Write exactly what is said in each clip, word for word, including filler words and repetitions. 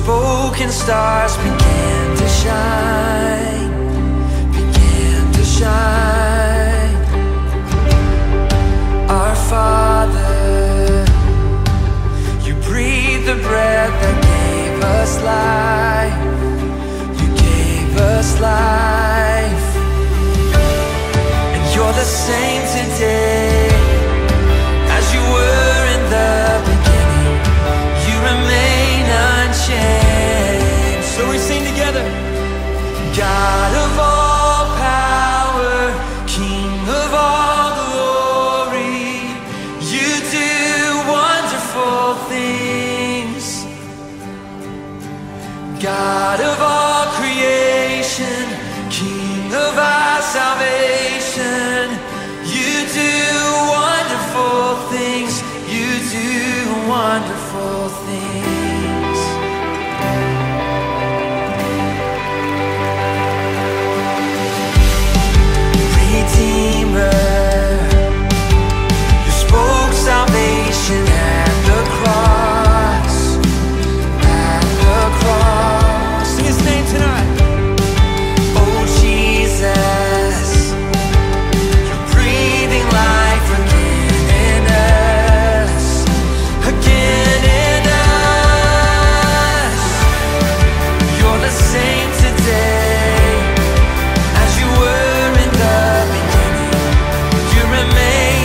spoken stars began to shine, began to shine. Our Father, you breathed the breath that gave us life. You gave us life. And you're the same today as you were in the beginning. You remain unchanged. So we sing together. God of all power, King of all glory, you do wonderful things. God of all creation, King of our salvation, you do wonderful things. You do wonderful things. Redeemer, you spoke salvation at the cross, at the cross. Sing his name tonight. Oh Jesus, you're breathing life again in us, again in us. You're the same today as you were in the beginning. You remain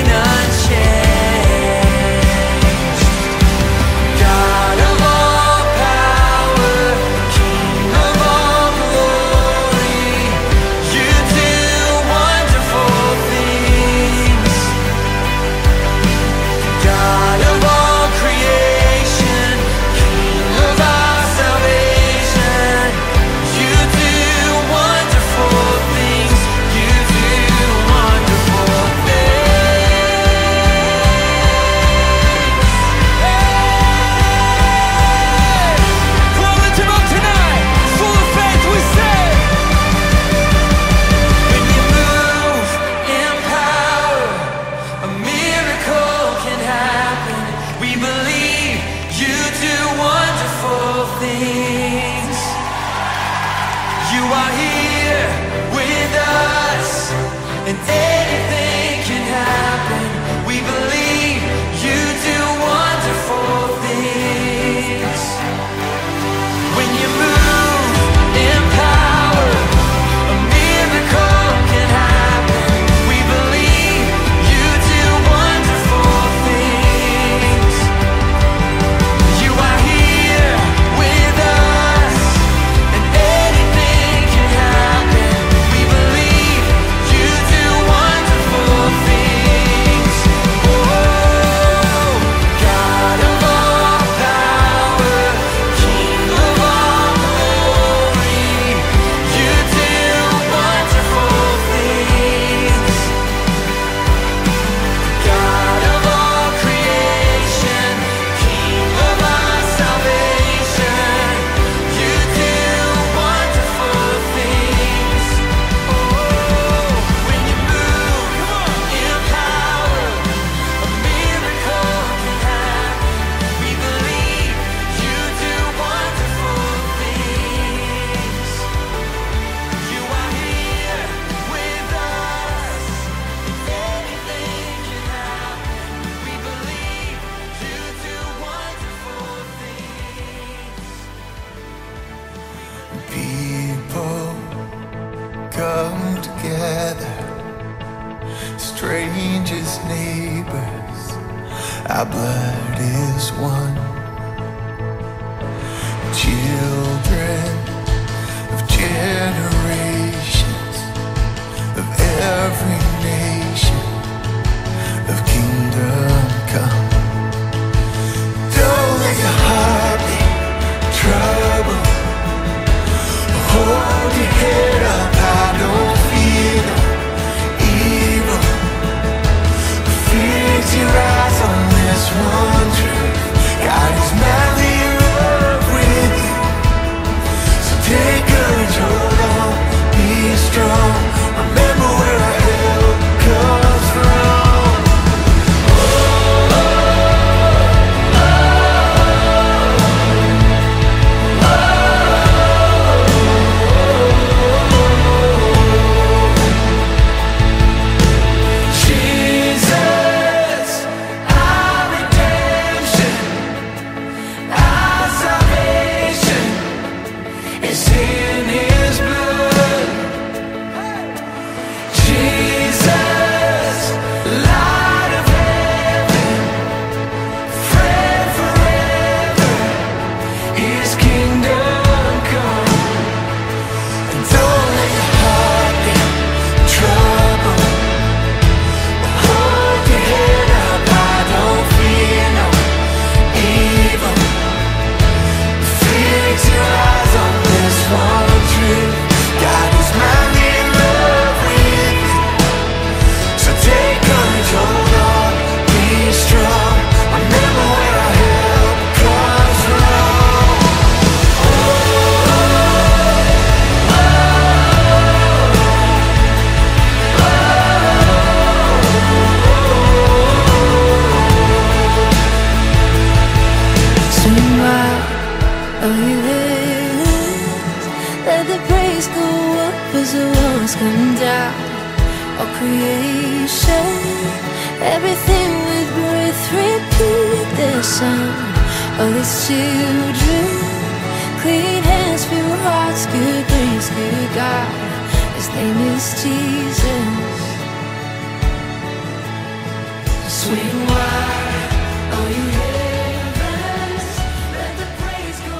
unchanged. God of all power, King of all glory, you do wonderful things. God of all creation, King of our salvation, you do wonderful things. You do wonderful things. Come on, lift him up tonight. Full of faith we say, when you move in power, a miracle can happen. We believe you do wonderful things. You are here with us, and anything can happen. We believe you do wonderful things. When you move in power, a miracle can happen. We believe you do wonderful things. You are here with us, and anything can happen. We believe you do wonderful things. Oh, God of all power, King of all glory, you do wonderful things. God of all creation, King of our salvation, you do wonderful things. Oh, when you move in power, a miracle can happen. We believe you do wonderful things. You are here with us. Anything can happen. We believe you do wonderful things. People come together, strangers, neighbors, our blood is one. Children of generations, of every nation, of kingdom come. Don't let your heart be troubled. Hold your head up high, don't fear no evil. Fix your eyes on this one truth. God doubt, all creation, everything with breath, repeat the sound of these children. Clean hands, pure hearts, good grace, good God. His name is Jesus. Sweet wine, all you heavens, let the praise go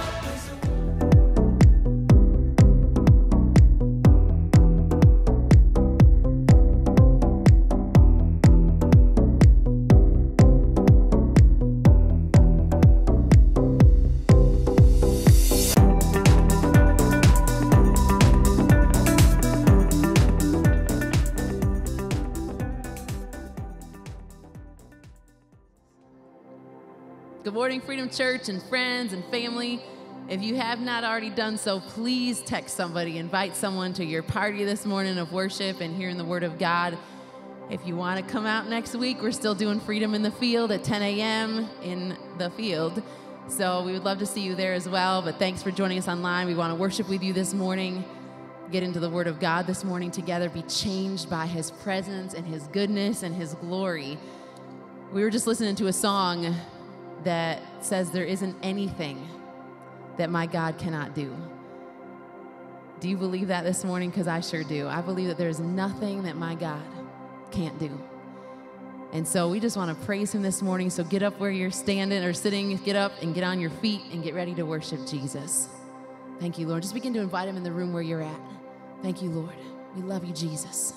Good morning, Freedom Church and friends and family. If you have not already done so, please text somebody, invite someone to your party this morning of worship and hearing the Word of God. If you want to come out next week, we're still doing Freedom in the Field at ten a.m. in the field. So we would love to see you there as well. But thanks for joining us online. We want to worship with you this morning, get into the Word of God this morning together, be changed by His presence and His goodness and His glory. We were just listening to a song that says there isn't anything that my God cannot do. Do you believe that this morning? Because I sure do. I believe that there's nothing that my God can't do. And so we just want to praise Him this morning. So get up where you're standing or sitting, get up and get on your feet and get ready to worship Jesus. Thank you, Lord. Just begin to invite Him in the room where you're at. Thank you, Lord. We love you, Jesus.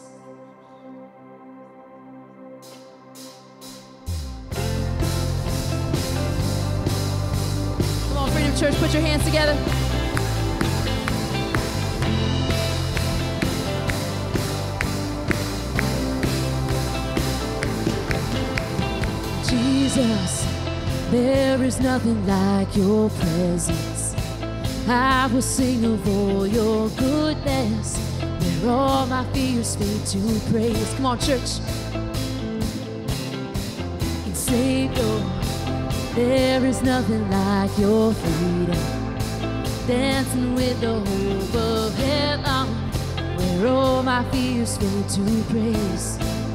Freedom Church, put your hands together. Jesus, there is nothing like your presence. I will sing of all your goodness, where all my fears fade to praise. Come on, church. And Savior, there is nothing like your freedom, dancing with the hope of heaven, where all my fears fade to praise.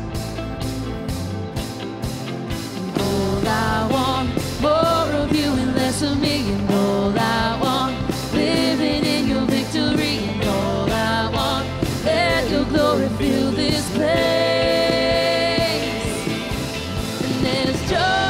And all I want, more of you and less of me, and all I want, living in your victory, and all I want, let your glory fill this place. And there's joy.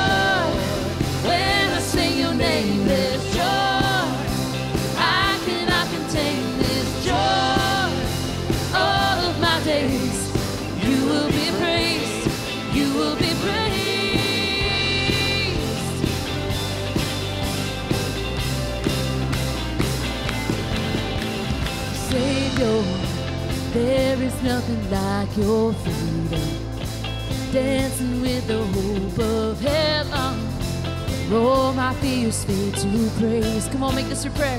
There is nothing like your freedom, dancing with the hope of heaven, where all my fears fade to praise. Come on, make this your prayer.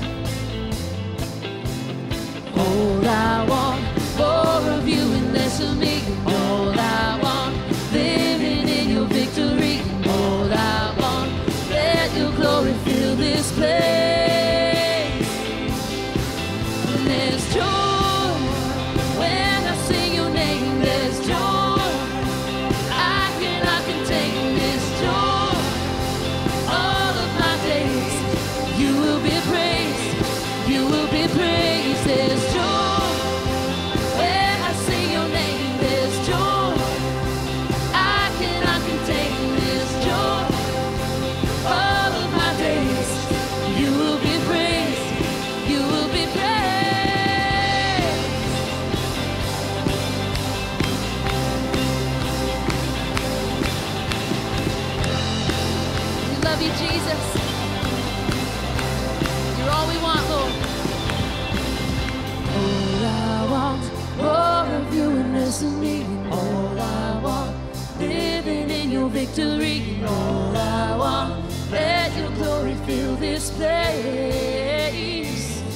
All I want, more of you and less of me. All I want, living in your victory. All I want, let your glory fill this place. And there's joy. All I want, living in your victory. All I want, let your glory fill this place.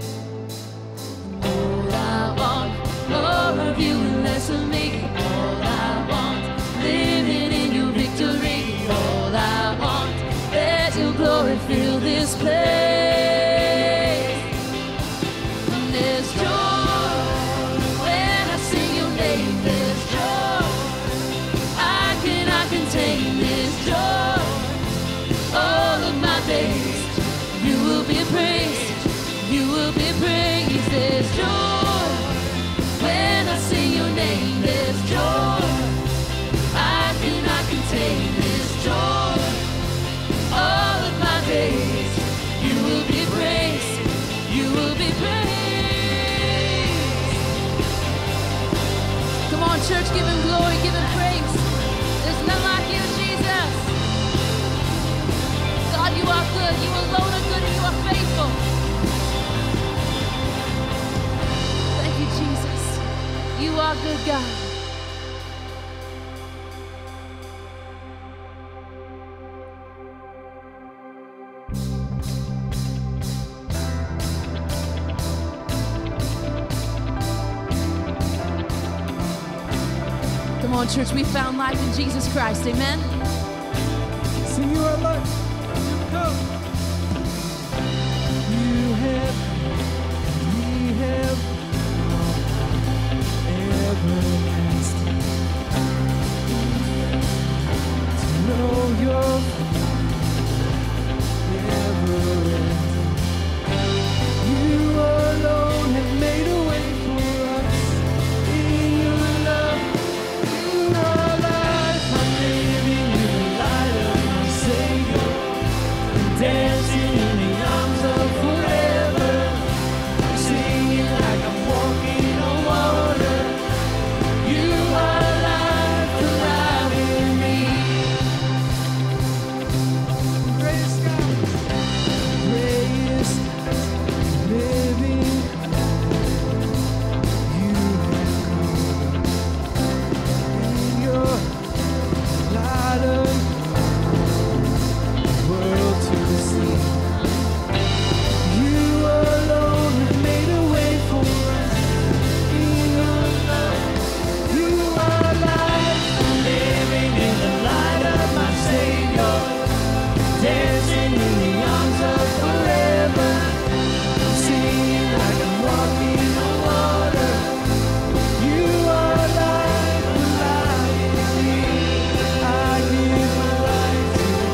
All I want, more of you and less of me. All I want, living in your victory. All I want, let your glory fill this place. And there's joy when I God. Come on, church, we found life in Jesus Christ. Amen. Sing you are life. Go. You have, we have everlasting. To know your never-ending. You alone have made a way for us in your love. You are life. I'm living in the light of my Savior, dancing in the arms of forever. I'm singing like I'm walking on water. You are life alive in me. Greatest God, greatest living. You have come in your light of world to see. You alone have made a way for us in your love. You are life, living in the light of my Savior, dancing in the arms of forever. I'm singing like I'm walking on water. You are life alive in me. I give my life to you.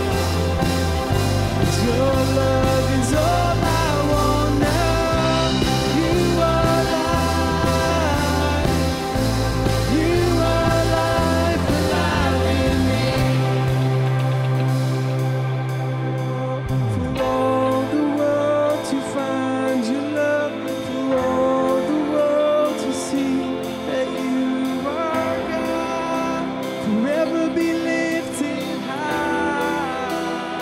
Your love is all I want now. You are life. You are life alive in me. For all the world to find your love, for all the world to see that you are God, forever be lifted high.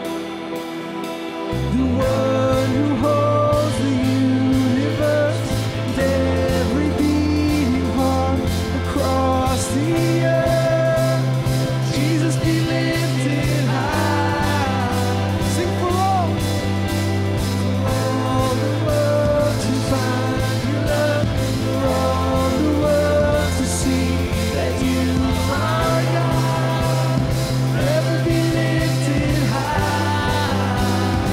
The one who holds the universe and every beating heart across the earth. Jesus be lifted high. Sing for all, for all the world to find your love, for all the world to see that you are God. Forever be lifted high.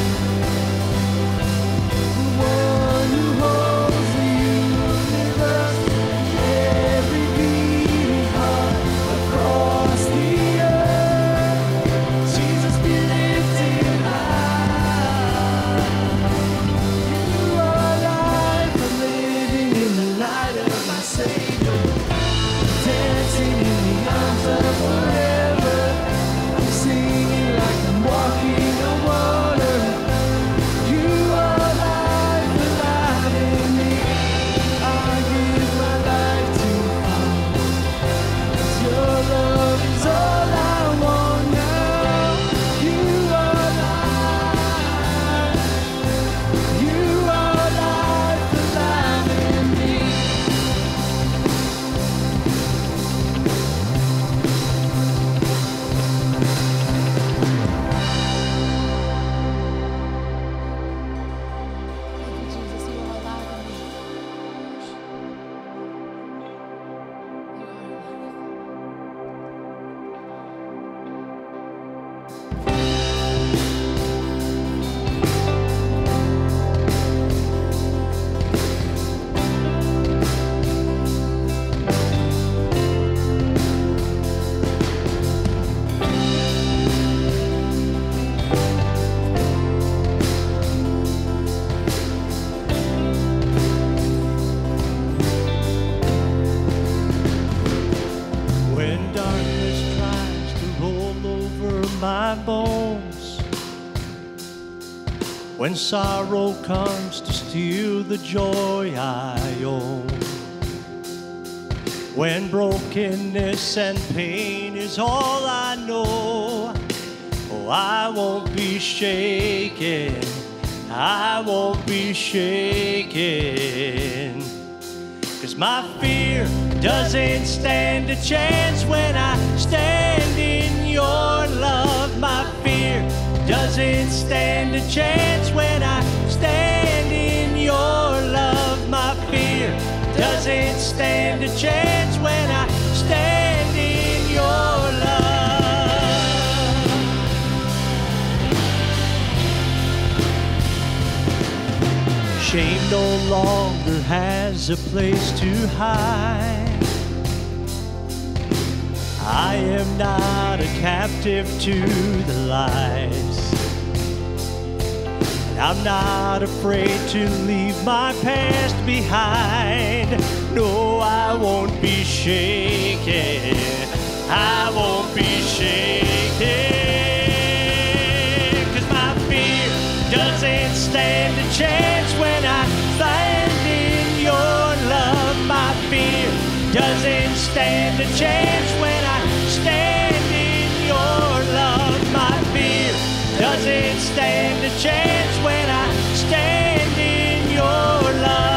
The one who holds the universe and every beating heart across the earth. Jesus be lifted high. You are life. I'm living in the light of my Savior, dancing in the arms of forever. I'm singing like I'm walking on water. You are life alive in me. I give my life to you. Your love is all I want now. You are life. You are life alive in me. Thank you, Jesus. You are alive in me. You are alive. When darkness tries to roll over my bones, when sorrow comes to steal the joy I own, when brokenness and pain is all I know, oh, I won't be shaken, I won't be shaken, 'cause my fear doesn't stand a chance when I stand in your love. My fear doesn't stand a chance when I stand in your love. My fear doesn't stand a chance when I stand in your love. Shame no longer has a place to hide. I am not a captive to the lies. And I'm not afraid to leave my past behind. No, I won't be shaken. I won't be shaken. 'Cause my fear doesn't stand a chance when I stand in your love. My fear doesn't stand a chance when I stand in your love. My fear doesn't stand a chance when I stand in your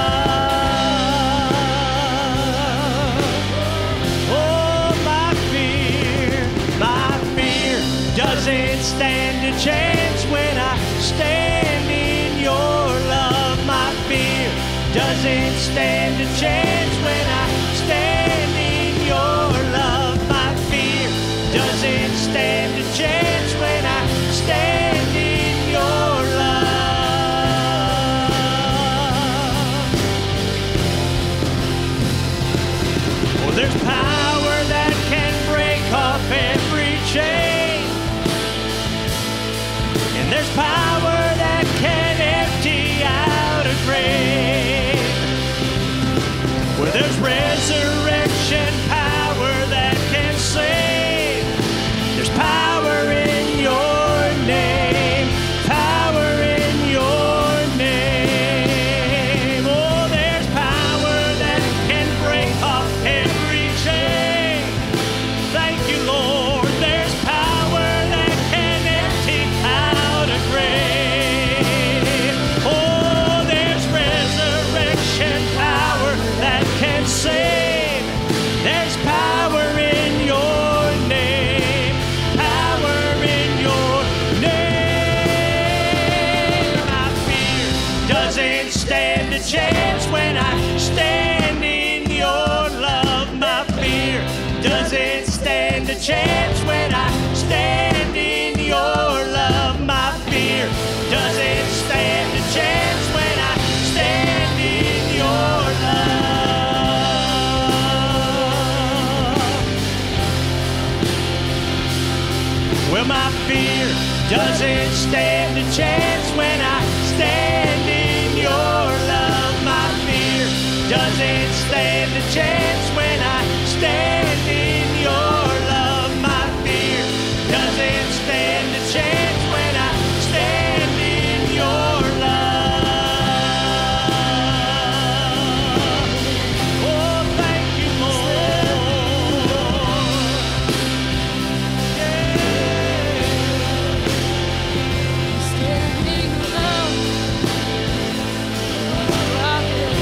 love. Oh, my fear, my fear doesn't stand a chance when I stand in your love. My fear doesn't stand a chance when I stand in your love. My fear doesn't stand a chance when I stand in your love. Oh, there's power that can break off every chain, and there's power that can empty out a grave. Where there's resurrection power that can save. There's power in your name, power in your name. Oh, there's power that can break off every chain. Thank you, Lord. There's power that can empty out a grave. Oh, there's resurrection power that can save. There's power in your name, power in your name. My fear doesn't stand a chance when I stand in your love. My fear doesn't stand a chance when I stand in your love. My fear doesn't stand a chance when I stand in your love. Well, my fear doesn't stand a chance when I stand in your love. My fear doesn't stand a chance when I stand in your love. My fear doesn't stand a chance when I stand in your love. Oh, thank you, Lord. Standing alone, rocking.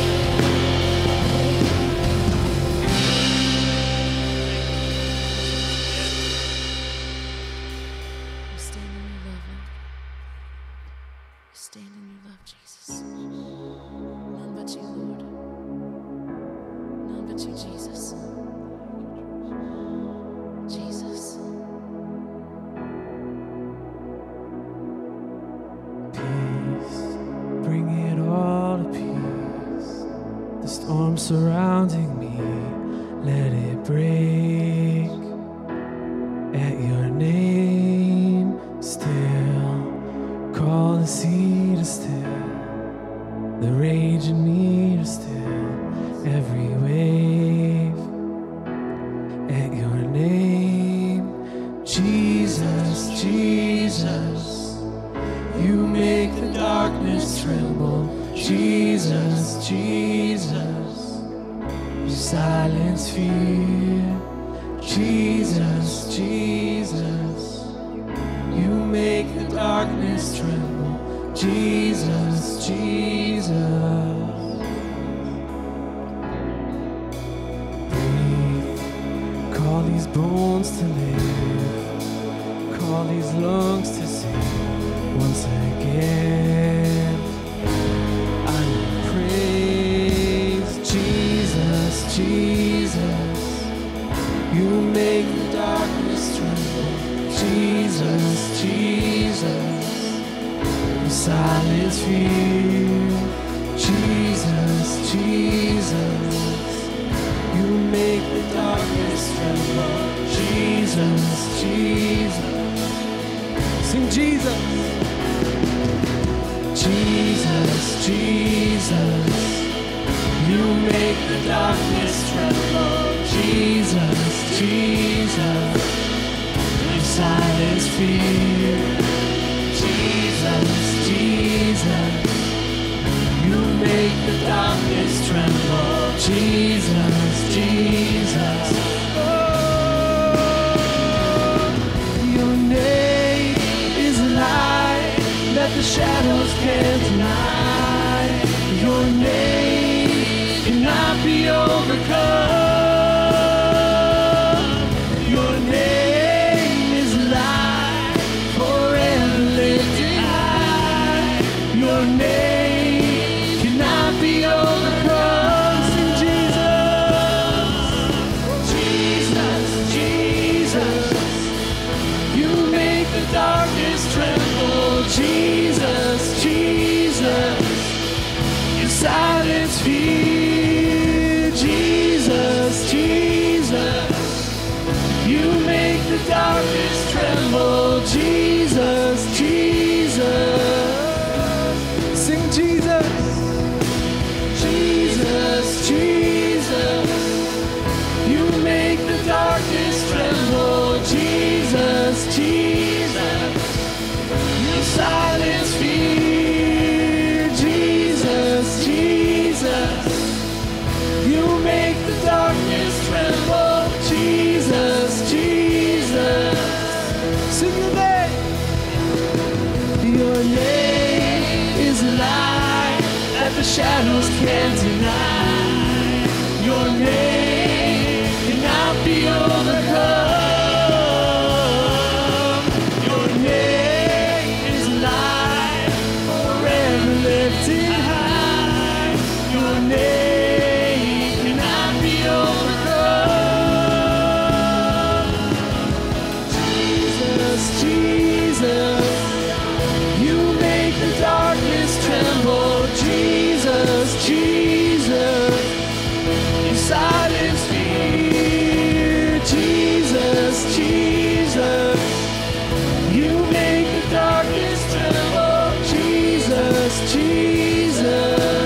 We stand in your love, Lord. We stand in your love, Jesus. None but you, Lord. None but you, Jesus. Jesus. Peace, bring it all to peace. The storm surrounding me, let it break. At your name, still, call the sea to still, the rage in me to still, every wave. At your name, Jesus, Jesus. You make the darkness tremble, Jesus, Jesus. You silence fear, Jesus, Jesus. You make the darkness tremble, Jesus, Jesus. bones to live, call these lungs to sing once again. I will praise Jesus, Jesus. You make the darkness tremble, Jesus, Jesus. You silence fear, Jesus, Jesus. You make the darkness tremble, Jesus, Jesus. Sing Jesus. Jesus, Jesus. You make the darkness tremble, Jesus, Jesus. You silence fear, Jesus, Jesus. You make the darkness tremble, Jesus, Jesus. Oh, your name is a light that the shadows can't deny. Your name cannot be overcome. Your name is a light forever lifted high. Your name cannot be overcome. Sing Jesus, Jesus, Jesus. You make the darkness tremble, Jesus, Jesus. You silence fear, Jesus, Jesus. You make the darkness tremble, Jesus, Jesus. Sing Jesus, Jesus, Jesus. You make the darkness tremble, Jesus, Jesus. You silence fear, Jesus, Jesus. You make the darkness tremble, Jesus, Jesus. Sing your name. Your name is a light that the shadows can't deny. Your name cannot be overcome. Your name is a light forever lifted high. Your name cannot be overcome. Jesus, Jesus. You make the darkness tremble, Jesus, Jesus. You silence fear, Jesus, Jesus. You make the darkness tremble, Jesus, Jesus.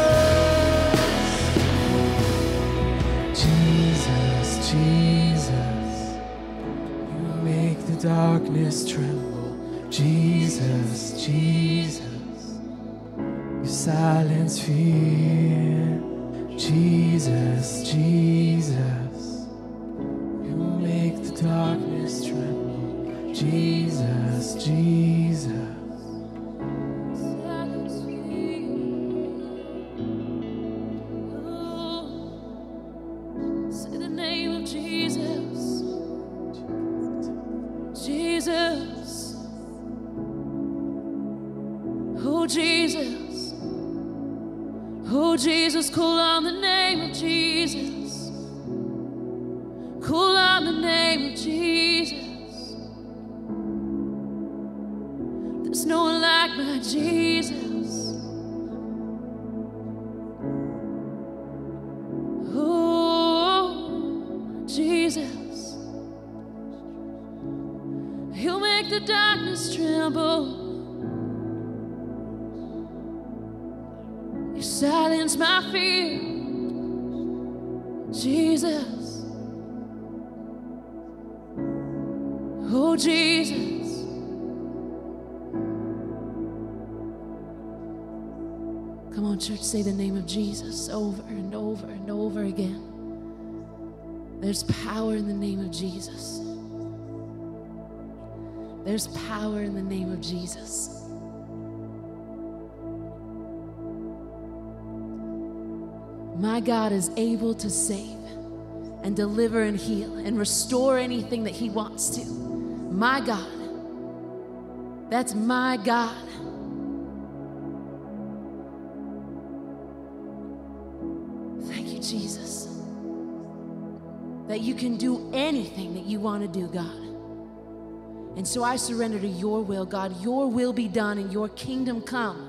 Jesus, Jesus. You make the darkness tremble, Jesus, Jesus. You silence fear, Jesus, Jesus. You make the darkness tremble, Jesus, Jesus. Say the name of Jesus. Jesus. Oh, Jesus. Oh, Jesus, call on the name of Jesus. Call on the name of Jesus. There's no one like my Jesus. Oh, Jesus. He'll make the darkness tremble. You silence my fear, Jesus. Oh, Jesus. Come on, church, say the name of Jesus over and over and over again. There's power in the name of Jesus. There's power in the name of Jesus. My God is able to save, and deliver and heal and restore anything that he wants to. My God. That's my God. Thank you, Jesus, that you can do anything that you want to do, God. And so I surrender to your will, God. Your will be done and your kingdom come.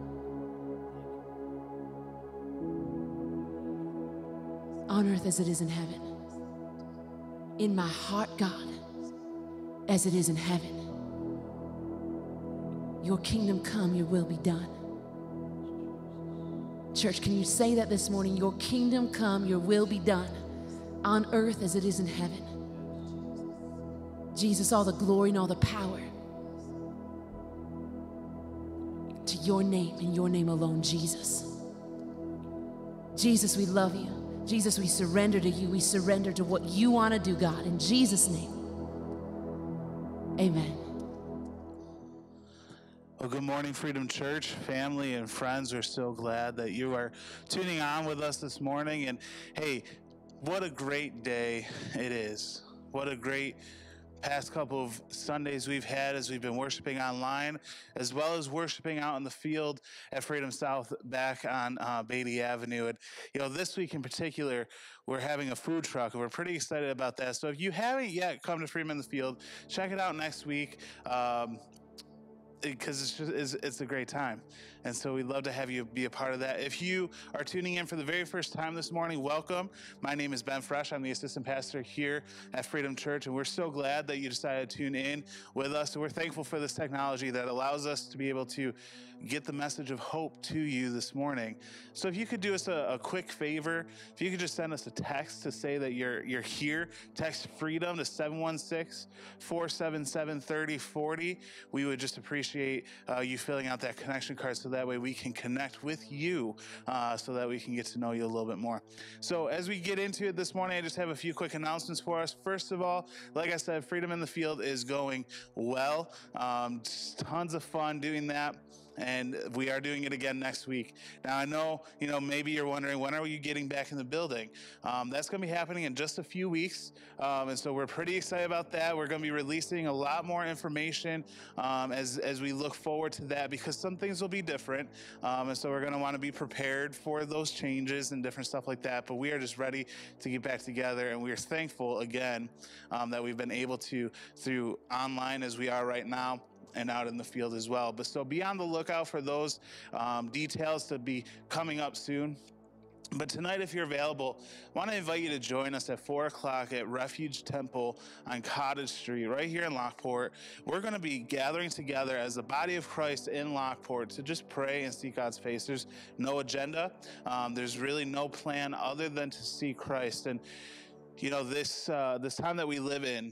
On earth as it is in heaven. In my heart, God, as it is in heaven. Your kingdom come, your will be done. Church, can you say that this morning? Your kingdom come, your will be done. On earth as it is in heaven. Jesus, all the glory and all the power to your name and your name alone, Jesus. Jesus, we love you. Jesus, we surrender to you. We surrender to what you want to do, God. In Jesus' name, amen. Well, good morning, Freedom Church, family and friends. We're so glad that you are tuning on with us this morning. And hey, what a great day it is. What a great past couple of Sundays we've had as we've been worshiping online, as well as worshiping out in the field at Freedom South back on uh, Beatty Avenue. And, you know, this week in particular, we're having a food truck, and we're pretty excited about that. So if you haven't yet come to Freedom in the Field, check it out next week. Um, because it's just it's, it's a great time. And so we'd love to have you be a part of that. If you are tuning in for the very first time this morning, welcome. My name is Ben Fresh. I'm the assistant pastor here at Freedom Church, and we're so glad that you decided to tune in with us. And we're thankful for this technology that allows us to be able to get the message of hope to you this morning. So if you could do us a, a quick favor, if you could just send us a text to say that you're you're here, text FREEDOM to seven one six, four seven seven, three oh four oh. We would just appreciate uh, you filling out that connection card so that way we can connect with you uh, so that we can get to know you a little bit more. So as we get into it this morning, I just have a few quick announcements for us. First of all, like I said, Freedom in the Field is going well. Um, tons of fun doing that. And we are doing it again next week. Now, I know, you know, maybe you're wondering, when are you getting back in the building? Um, that's going to be happening in just a few weeks. Um, and so we're pretty excited about that. We're going to be releasing a lot more information um, as, as we look forward to that, because some things will be different. Um, and so we're going to want to be prepared for those changes and different stuff like that. But we are just ready to get back together. And we are thankful, again, um, that we've been able to, through online as we are right now, and out in the field as well. But so be on the lookout for those um, details to be coming up soon. But tonight, if you're available, I want to invite you to join us at four o'clock at Refuge Temple on Cottage Street, right here in Lockport. We're going to be gathering together as the body of Christ in Lockport to just pray and seek God's face. There's no agenda. Um, there's really no plan other than to see Christ. And, you know, this uh, this time that we live in,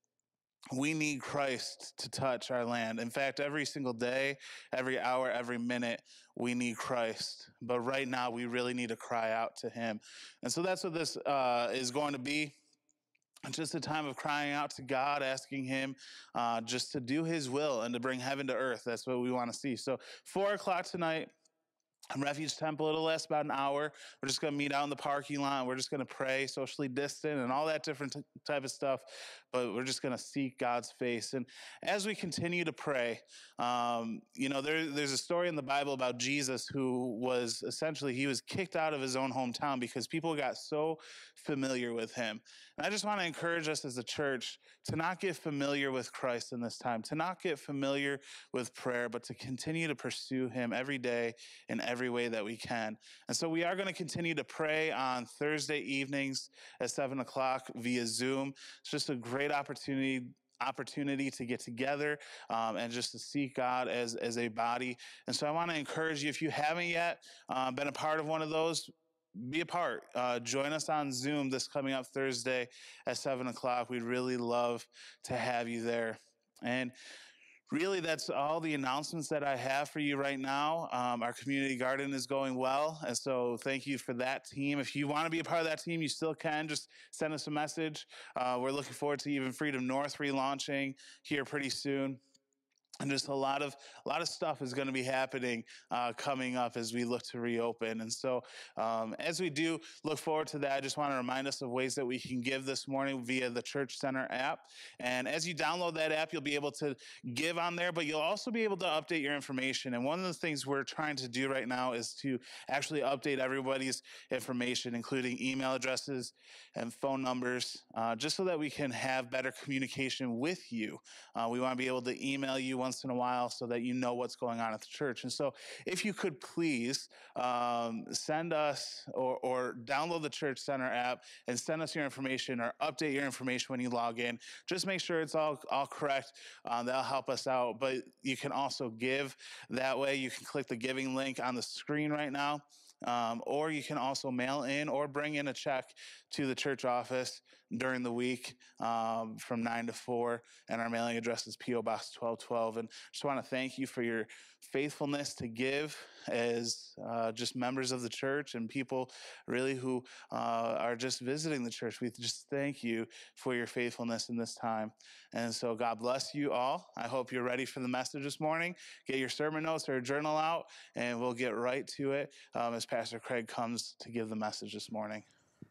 we need Christ to touch our land. In fact, every single day, every hour, every minute, we need Christ. But right now, we really need to cry out to him. And so that's what this uh, is going to be. It's just a time of crying out to God, asking him uh, just to do his will and to bring heaven to earth. That's what we want to see. So four o'clock tonight, Refuge Temple. It'll last about an hour. We're just going to meet out in the parking lot. We're just going to pray, socially distant and all that different t- type of stuff. But we're just going to seek God's face. And as we continue to pray, um, you know, there, there's a story in the Bible about Jesus who was essentially, he was kicked out of his own hometown because people got so familiar with him. And I just want to encourage us as a church to not get familiar with Christ in this time, to not get familiar with prayer, but to continue to pursue him every day in every way that we can. And so we are going to continue to pray on Thursday evenings at seven o'clock via Zoom. It's just a great opportunity opportunity to get together um, and just to seek God as, as a body. And so I want to encourage you, if you haven't yet uh, been a part of one of those, be a part. Uh, join us on Zoom this coming up Thursday at seven o'clock. We'd really love to have you there. And really, that's all the announcements that I have for you right now. Um, our community garden is going well, and so thank you for that team. If you want to be a part of that team, you still can. Just send us a message. Uh, we're looking forward to even Freedom North relaunching here pretty soon. And just a lot of a lot of stuff is going to be happening uh, coming up as we look to reopen. And so um, as we do look forward to that, I just want to remind us of ways that we can give this morning via the Church Center app. And as you download that app, you'll be able to give on there, but you'll also be able to update your information. And one of the things we're trying to do right now is to actually update everybody's information, including email addresses and phone numbers, uh, just so that we can have better communication with you. Uh, we want to be able to email you once in a while so that you know what's going on at the church. And so if you could please um, send us or, or download the Church Center app and send us your information or update your information when you log in. Just make sure it's all, all correct. Um, that'll help us out. But you can also give that way. You can click the giving link on the screen right now. Um, or you can also mail in or bring in a check to the church office during the week um, from nine to four. And our mailing address is P O Box twelve twelve. And just want to thank you for your faithfulness to give as uh, just members of the church and people really who uh, are just visiting the church. We just thank you for your faithfulness in this time. And so God bless you all. I hope you're ready for the message this morning. Get your sermon notes or journal out, and we'll get right to it um, as Pastor Craig comes to give the message this morning.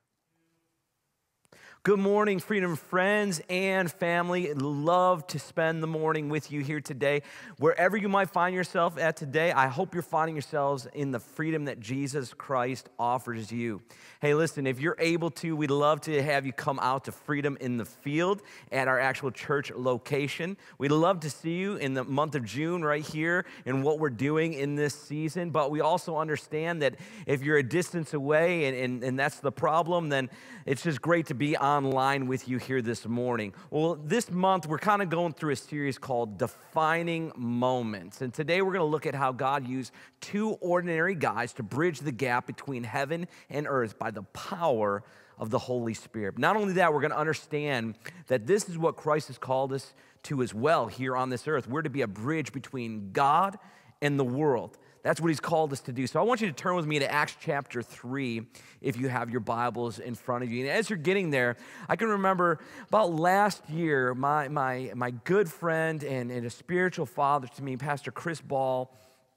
Good morning, Freedom friends and family. Love to spend the morning with you here today. Wherever you might find yourself at today, I hope you're finding yourselves in the freedom that Jesus Christ offers you. Hey, listen, if you're able to, we'd love to have you come out to Freedom in the Field at our actual church location. We'd love to see you in the month of June right here in what we're doing in this season. But we also understand that if you're a distance away and, and, and that's the problem, then it's just great to be online with you here this morning. Well, this month, we're kind of going through a series called Defining Moments. And today, we're going to look at how God used two ordinary guys to bridge the gap between heaven and earth by the power of the Holy Spirit. Not only that, we're going to understand that this is what Christ has called us to as well here on this earth. We're to be a bridge between God and the world. That's what he's called us to do. So I want you to turn with me to Acts chapter three if you have your Bibles in front of you. And as you're getting there, I can remember about last year, my my my good friend and, and a spiritual father to me, Pastor Chris Ball,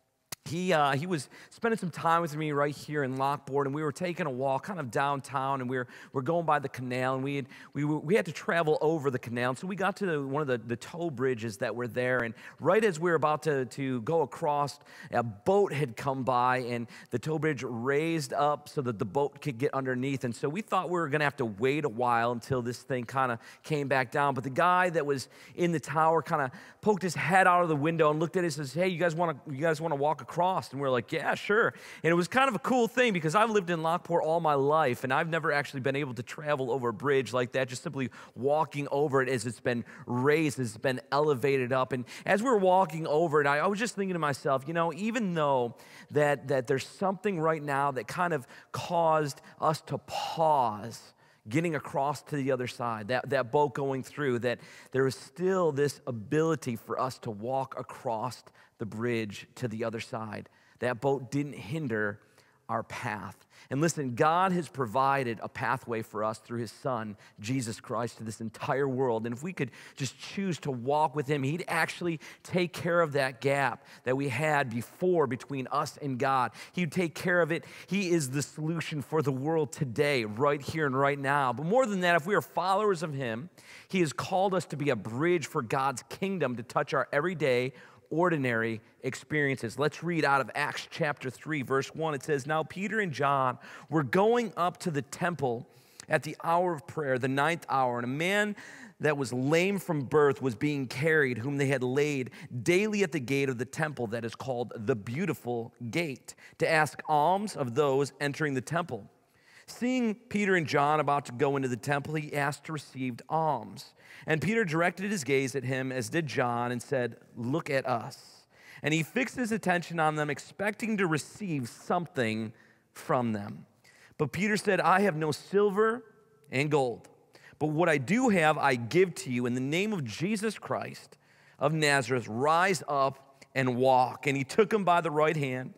He uh, he was spending some time with me right here in Lockport, and we were taking a walk kind of downtown, and we were we're going by the canal, and we had we were, we had to travel over the canal. So we got to the, one of the, the tow bridges that were there, and right as we were about to, to go across, a boat had come by, and the tow bridge raised up so that the boat could get underneath. And so we thought we were going to have to wait a while until this thing kind of came back down. But the guy that was in the tower kind of poked his head out of the window and looked at us and says, "Hey, you guys want to you guys want to walk across?" Crossed. And we we're like, yeah, sure. And it was kind of a cool thing because I've lived in Lockport all my life, and I've never actually been able to travel over a bridge like that, just simply walking over it as it's been raised, as it's been elevated up. And as we were walking over it, I, I was just thinking to myself, you know, even though that, that there's something right now that kind of caused us to pause getting across to the other side, that, that boat going through, that there is still this ability for us to walk across the bridge to the other side. That boat didn't hinder our path. And listen, God has provided a pathway for us through his son, Jesus Christ, to this entire world. And if we could just choose to walk with him, he'd actually take care of that gap that we had before between us and God. He'd take care of it. He is the solution for the world today, right here and right now. But more than that, if we are followers of him, he has called us to be a bridge for God's kingdom to touch our everyday ordinary experiences. Let's read out of Acts chapter three, verse one. It says, "Now Peter and John were going up to the temple at the hour of prayer, the ninth hour, and a man that was lame from birth was being carried, whom they had laid daily at the gate of the temple that is called the Beautiful Gate, to ask alms of those entering the temple. Seeing Peter and John about to go into the temple, he asked to receive alms. And Peter directed his gaze at him, as did John, and said, 'Look at us.' And he fixed his attention on them, expecting to receive something from them. But Peter said, 'I have no silver and gold, but what I do have I give to you. In the name of Jesus Christ of Nazareth, rise up and walk.' And he took him by the right hand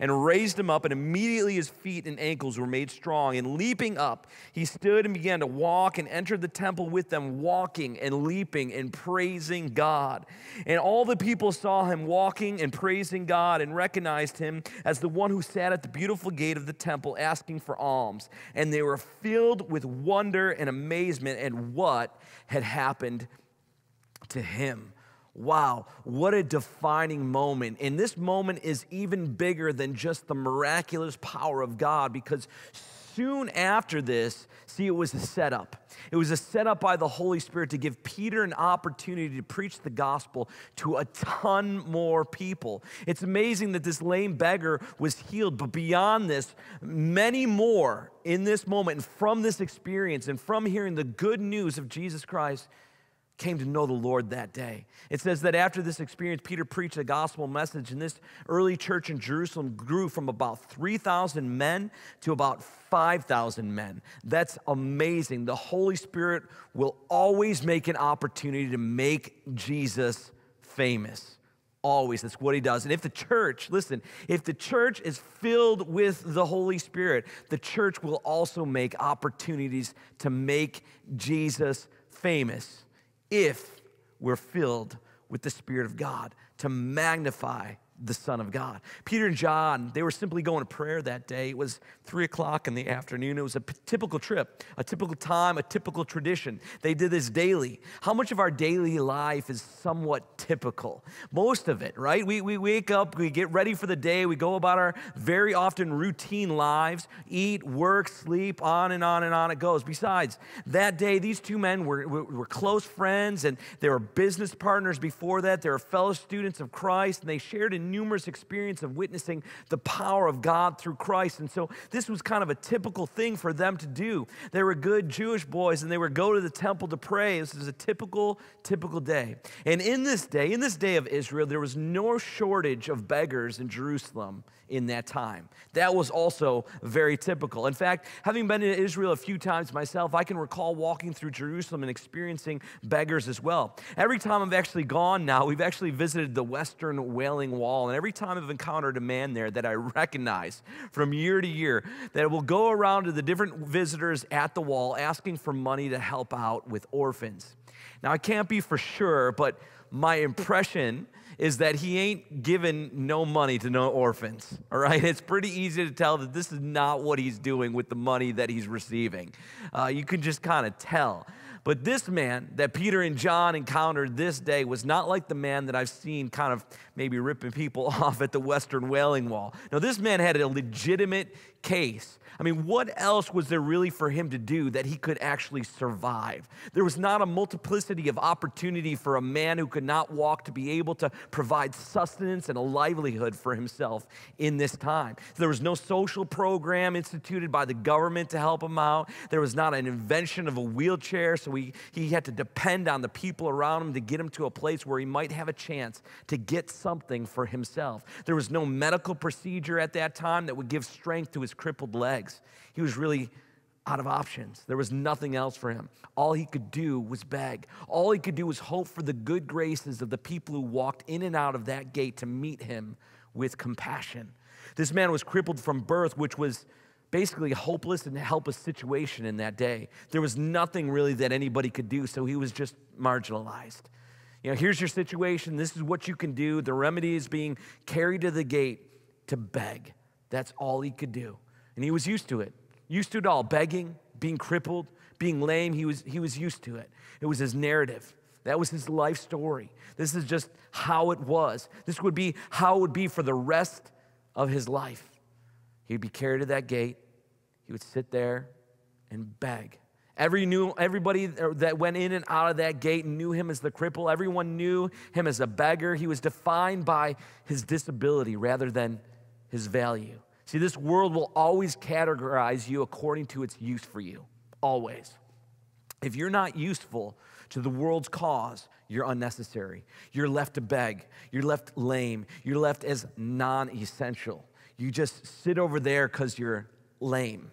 and raised him up, and immediately his feet and ankles were made strong. And leaping up, he stood and began to walk and entered the temple with them, walking and leaping and praising God. And all the people saw him walking and praising God and recognized him as the one who sat at the beautiful gate of the temple asking for alms. And they were filled with wonder and amazement at what had happened to him. Wow, what a defining moment. And this moment is even bigger than just the miraculous power of God, because soon after this, see, it was a setup. It was a setup by the Holy Spirit to give Peter an opportunity to preach the gospel to a ton more people. It's amazing that this lame beggar was healed, but beyond this, many more in this moment and from this experience and from hearing the good news of Jesus Christ came to know the Lord that day. It says that after this experience, Peter preached a gospel message, and this early church in Jerusalem grew from about three thousand men to about five thousand men. That's amazing. The Holy Spirit will always make an opportunity to make Jesus famous. Always. That's what he does. And if the church, listen, if the church is filled with the Holy Spirit, the church will also make opportunities to make Jesus famous. If we're filled with the Spirit of God to magnify the Son of God. Peter and John, they were simply going to prayer that day. It was three o'clock in the afternoon. It was a p- typical trip, a typical time, a typical tradition. They did this daily. How much of our daily life is somewhat typical? Most of it, right? We, we wake up, we get ready for the day, we go about our very often routine lives, eat, work, sleep, on and on and on it goes. Besides, that day, these two men were, were, were close friends, and they were business partners before that. They were fellow students of Christ, and they shared in numerous experience of witnessing the power of God through Christ. And so this was kind of a typical thing for them to do. They were good Jewish boys, and they would go to the temple to pray. This is a typical, typical day. And in this day, in this day of Israel, there was no shortage of beggars in Jerusalem in that time. That was also very typical. In fact, having been in Israel a few times myself, I can recall walking through Jerusalem and experiencing beggars as well. Every time I've actually gone now, we've actually visited the Western Wailing Wall, and every time I've encountered a man there that I recognize from year to year that will go around to the different visitors at the wall asking for money to help out with orphans. Now, I can't be for sure, but my impression is that he ain't giving no money to no orphans, all right? It's pretty easy to tell that this is not what he's doing with the money that he's receiving. Uh, you can just kind of tell. But this man that Peter and John encountered this day was not like the man that I've seen kind of maybe ripping people off at the Western Wailing Wall. No, this man had a legitimate case. I mean, what else was there really for him to do that he could actually survive? There was not a multiplicity of opportunity for a man who could not walk to be able to provide sustenance and a livelihood for himself in this time. There was no social program instituted by the government to help him out. There was not an invention of a wheelchair, so he, he had to depend on the people around him to get him to a place where he might have a chance to get something for himself. There was no medical procedure at that time that would give strength to his crippled legs. He was really out of options. There was nothing else for him. All he could do was beg. All he could do was hope for the good graces of the people who walked in and out of that gate to meet him with compassion. This man was crippled from birth, which was basically a hopeless and helpless situation in that day. There was nothing really that anybody could do, so he was just marginalized. You know, here's your situation. This is what you can do. The remedy is being carried to the gate to beg. That's all he could do. And he was used to it. Used to it all. Begging, being crippled, being lame. He was, he was used to it. It was his narrative. That was his life story. This is just how it was. This would be how it would be for the rest of his life. He'd be carried to that gate. He would sit there and beg. Every knew, everybody that went in and out of that gate knew him as the cripple. Everyone knew him as a beggar. He was defined by his disability rather than his value. See, this world will always categorize you according to its use for you, always. If you're not useful to the world's cause, you're unnecessary. You're left to beg. You're left lame. You're left as non-essential. You just sit over there because you're lame.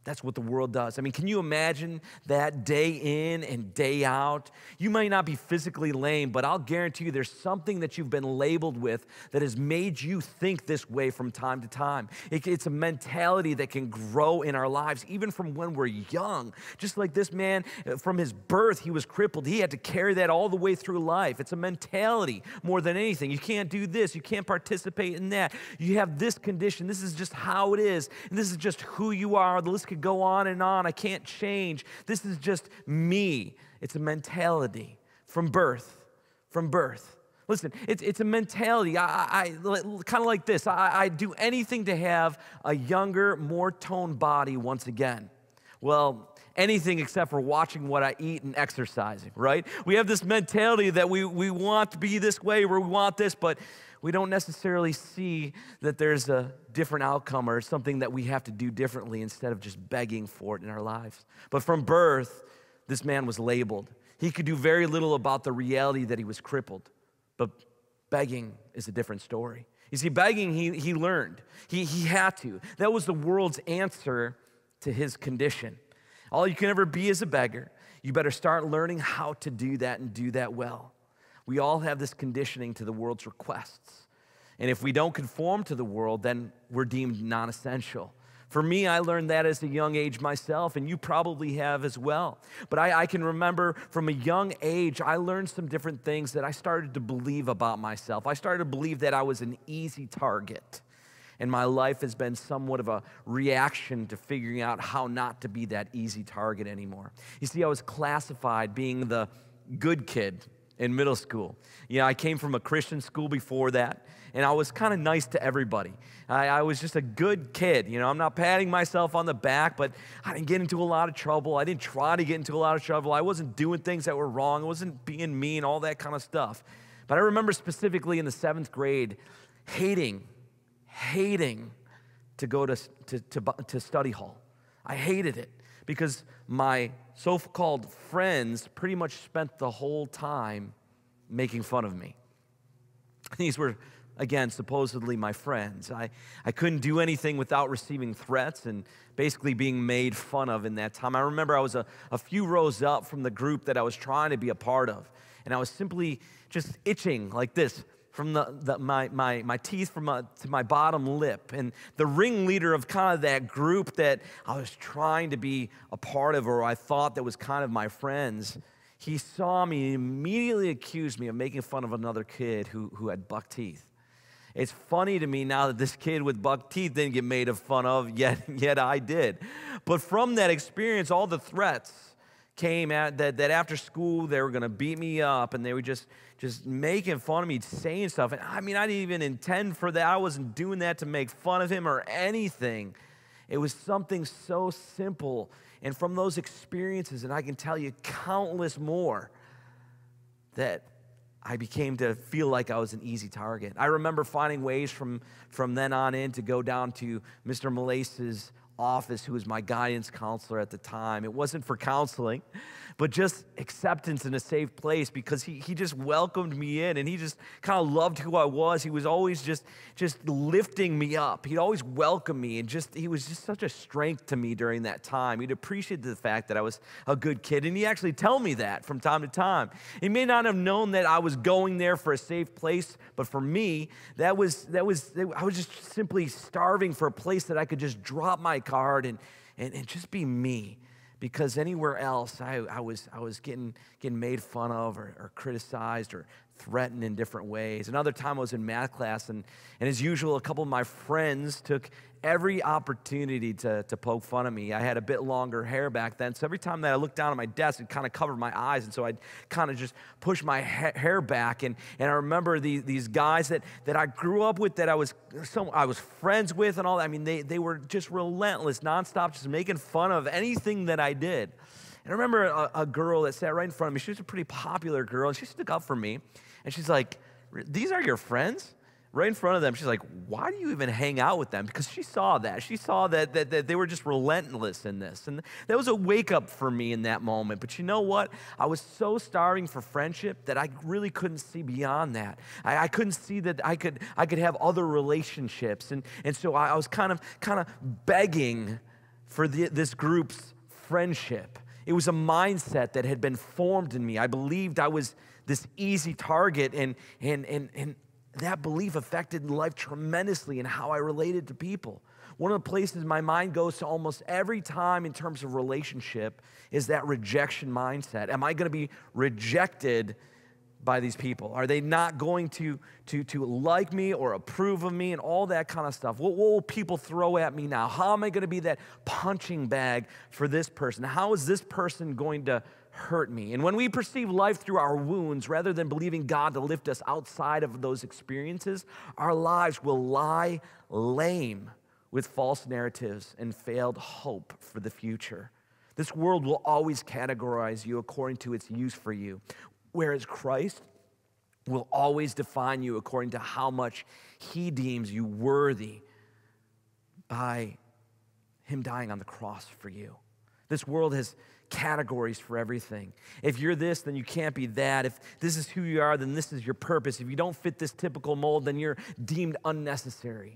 That's what the world does. I mean, can you imagine that day in and day out? You might not be physically lame, but I'll guarantee you there's something that you've been labeled with that has made you think this way from time to time. It, it's a mentality that can grow in our lives, even from when we're young. Just like this man, from his birth, he was crippled. He had to carry that all the way through life. It's a mentality more than anything. You can't do this. You can't participate in that. You have this condition. This is just how it is. And this is just who you are. The list could go on and on. I can't change. This is just me. It's a mentality from birth, from birth. Listen, it's, it's a mentality. I, I, I kind of like this. I, I do anything to have a younger, more toned body once again. Well, anything except for watching what I eat and exercising, right? We have this mentality that we, we want to be this way, or we want this, but we don't necessarily see that there's a different outcome or something that we have to do differently instead of just begging for it in our lives. But from birth, this man was labeled. He could do very little about the reality that he was crippled. But begging is a different story. You see, begging, he, he learned. He, he had to. That was the world's answer to his condition. All you can ever be is a beggar. You better start learning how to do that and do that well. We all have this conditioning to the world's requests. And if we don't conform to the world, then we're deemed non-essential. For me, I learned that as a young age myself, and you probably have as well. But I, I can remember from a young age, I learned some different things that I started to believe about myself. I started to believe that I was an easy target. And my life has been somewhat of a reaction to figuring out how not to be that easy target anymore. You see, I was classified being the good kid in middle school. You know, I came from a Christian school before that, and I was kind of nice to everybody. I, I was just a good kid. You know, I'm not patting myself on the back, but I didn't get into a lot of trouble. I didn't try to get into a lot of trouble. I wasn't doing things that were wrong. I wasn't being mean, all that kind of stuff. But I remember specifically in the seventh grade, hating, hating to go to, to, to, to study hall. I hated it because my so-called friends pretty much spent the whole time making fun of me. These were, again, supposedly my friends. I, I couldn't do anything without receiving threats and basically being made fun of in that time. I remember I was a, a few rows up from the group that I was trying to be a part of, and I was simply just itching like this from the, the, my, my, my teeth from my, to my bottom lip. And the ringleader of kind of that group that I was trying to be a part of, or I thought that was kind of my friends, he saw me and immediately accused me of making fun of another kid who, who had buck teeth. It's funny to me now that this kid with buck teeth didn't get made fun of, yet, yet I did. But from that experience, all the threats came at that, that after school they were going to beat me up, and they were just, just making fun of me, saying stuff. And I mean, I didn't even intend for that. I wasn't doing that to make fun of him or anything. It was something so simple. And from those experiences, and I can tell you countless more, that I became to feel like I was an easy target. I remember finding ways from, from then on in to go down to Mister Malace's office, who was my guidance counselor at the time. It wasn't for counseling, but just acceptance in a safe place, because he, he just welcomed me in, and he just kind of loved who I was. He was always just, just lifting me up. He'd always welcome me, and just he was just such a strength to me during that time. He'd appreciate the fact that I was a good kid, and he'd actually tell me that from time to time. He may not have known that I was going there for a safe place, but for me, that was, that was I was just simply starving for a place that I could just drop my card and, and, and just be me. Because anywhere else, I, I was I was getting getting made fun of or, or criticized or threatened in different ways. Another time I was in math class, and, and as usual, a couple of my friends took every opportunity to, to poke fun of me. I had a bit longer hair back then, so every time that I looked down at my desk, it kind of covered my eyes, and so I'd kind of just push my ha- hair back. And, and I remember these, these guys that, that I grew up with, that I was so I was friends with and all that. I mean, they, they were just relentless, nonstop, just making fun of anything that I did. And I remember a, a girl that sat right in front of me. She was a pretty popular girl, and she stuck up for me. And she's like, "These are your friends?" Right in front of them. She's like, "Why do you even hang out with them?" Because she saw that. She saw that, that, that they were just relentless in this. And that was a wake-up for me in that moment. But you know what? I was so starving for friendship that I really couldn't see beyond that. I, I couldn't see that I could I could have other relationships. And, and so I, I was kind of kind of begging for the, this group's friendship. It was a mindset that had been formed in me. I believed I was this easy target, and, and, and, and that belief affected life tremendously in how I related to people. One of the places my mind goes to almost every time in terms of relationship is that rejection mindset. Am I going to be rejected by these people? Are they not going to, to, to like me or approve of me and all that kind of stuff? What, what will people throw at me now? How am I going to be that punching bag for this person? How is this person going to hurt me? And when we perceive life through our wounds, rather than believing God to lift us outside of those experiences, our lives will lie lame with false narratives and failed hope for the future. This world will always categorize you according to its use for you, whereas Christ will always define you according to how much he deems you worthy by him dying on the cross for you. This world has categories for everything. If you're this, then you can't be that. If this is who you are, then this is your purpose. If you don't fit this typical mold, then you're deemed unnecessary.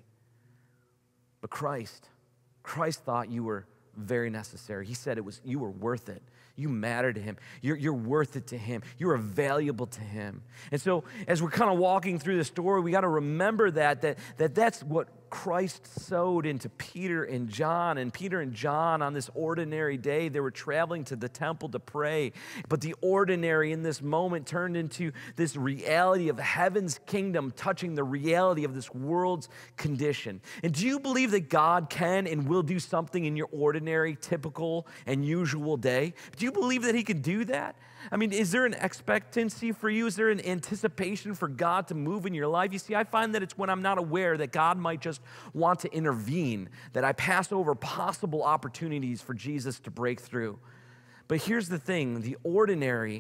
But Christ, Christ thought you were very necessary. He said it was you were worth it. You matter to him. You're, you're worth it to him. You are valuable to him. And so as we're kind of walking through the story, we got to remember that, that, that that's what Christ sowed into Peter and John. And Peter and John, on this ordinary day, they were traveling to the temple to pray. But the ordinary in this moment turned into this reality of heaven's kingdom touching the reality of this world's condition. And do you believe that God can and will do something in your ordinary, typical, and usual day? Do you believe that he can do that? I mean, is there an expectancy for you? Is there an anticipation for God to move in your life? You see, I find that it's when I'm not aware that God might just want to intervene, that I pass over possible opportunities for Jesus to break through. But here's the thing, the ordinary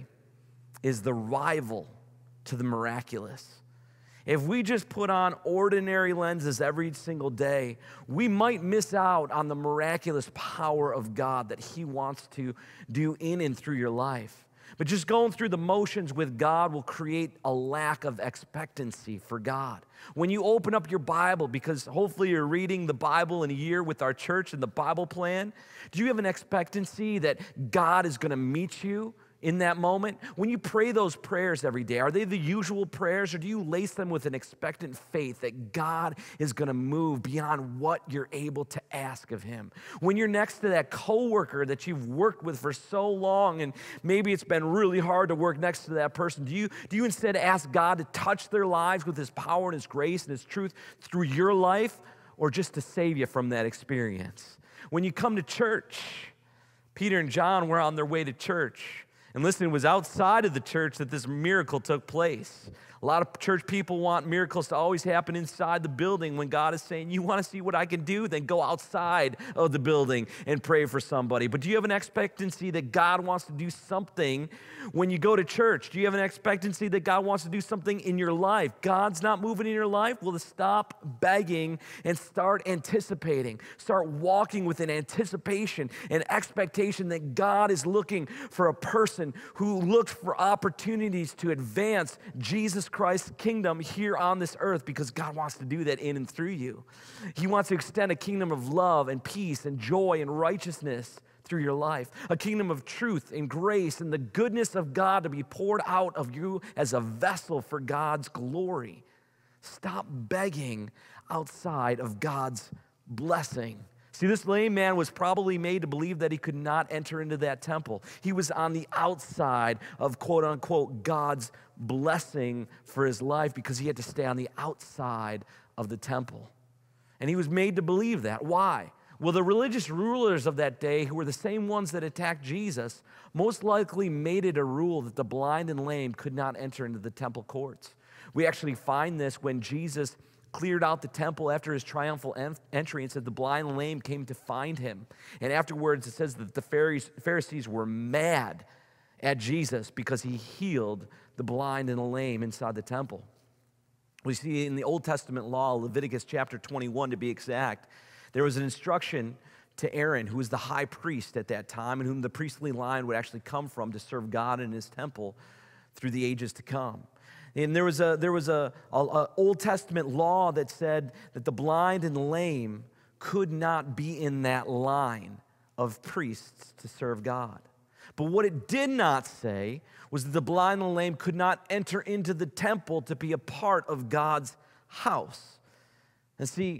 is the rival to the miraculous. If we just put on ordinary lenses every single day, we might miss out on the miraculous power of God that he wants to do in and through your life. But just going through the motions with God will create a lack of expectancy for God. When you open up your Bible, because hopefully you're reading the Bible in a year with our church and the Bible plan, do you have an expectancy that God is going to meet you in that moment? When you pray those prayers every day, are they the usual prayers, or do you lace them with an expectant faith that God is going to move beyond what you're able to ask of him? When you're next to that coworker that you've worked with for so long, and maybe it's been really hard to work next to that person, do you, do you instead ask God to touch their lives with his power and his grace and his truth through your life, or just to save you from that experience? When you come to church, Peter and John were on their way to church. And listen, it was outside of the church that this miracle took place. A lot of church people want miracles to always happen inside the building, when God is saying, you want to see what I can do? Then go outside of the building and pray for somebody. But do you have an expectancy that God wants to do something when you go to church? Do you have an expectancy that God wants to do something in your life? God's not moving in your life? Well, stop begging and start anticipating. Start walking with an anticipation and expectation that God is looking for a person who looks for opportunities to advance Jesus Christ's kingdom here on this earth, because God wants to do that in and through you. He wants to extend a kingdom of love and peace and joy and righteousness through your life, a kingdom of truth and grace and the goodness of God to be poured out of you as a vessel for God's glory. Stop begging outside of God's blessing. See, this lame man was probably made to believe that he could not enter into that temple. He was on the outside of, quote unquote, God's blessing for his life, because he had to stay on the outside of the temple. And he was made to believe that. Why? Well, the religious rulers of that day, who were the same ones that attacked Jesus, most likely made it a rule that the blind and lame could not enter into the temple courts. We actually find this when Jesus cleared out the temple after his triumphal entry, and said the blind and lame came to find him. And afterwards it says that the Pharisees were mad at Jesus because he healed the blind and the lame inside the temple. We see in the Old Testament law, Leviticus chapter twenty-one to be exact, there was an instruction to Aaron, who was the high priest at that time, and whom the priestly line would actually come from to serve God in his temple through the ages to come. And there was a there was a, a, a Old Testament law that said that the blind and the lame could not be in that line of priests to serve God. But what it did not say was that the blind and the lame could not enter into the temple to be a part of God's house. And see,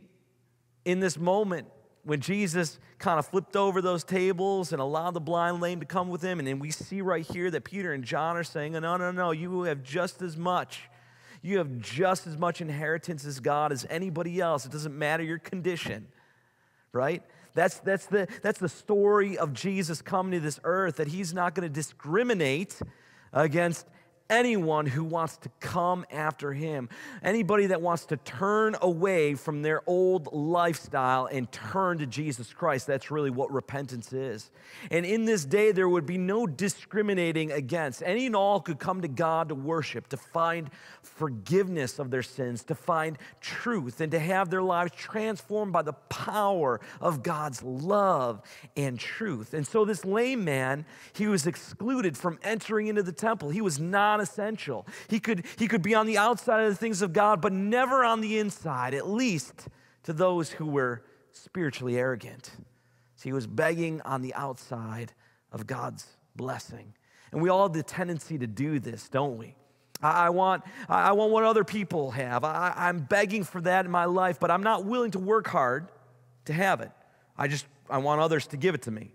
in this moment, when Jesus kind of flipped over those tables and allowed the blind and lame to come with him, and then we see right here that Peter and John are saying, no, no, no, you have just as much. You have just as much inheritance as God as anybody else. It doesn't matter your condition, right? That's, that's, the, that's the story of Jesus coming to this earth, that he's not going to discriminate against anyone who wants to come after him. Anybody that wants to turn away from their old lifestyle and turn to Jesus Christ, that's really what repentance is. And in this day, there would be no discriminating against. Any and all could come to God to worship, to find forgiveness of their sins, to find truth, and to have their lives transformed by the power of God's love and truth. And so this lame man, he was excluded from entering into the temple. He was not essential. He could, he could be on the outside of the things of God, but never on the inside, at least to those who were spiritually arrogant. So he was begging on the outside of God's blessing. And we all have the tendency to do this, don't we? I, I want, I want what other people have. I, I'm begging for that in my life, but I'm not willing to work hard to have it. I just, I want others to give it to me.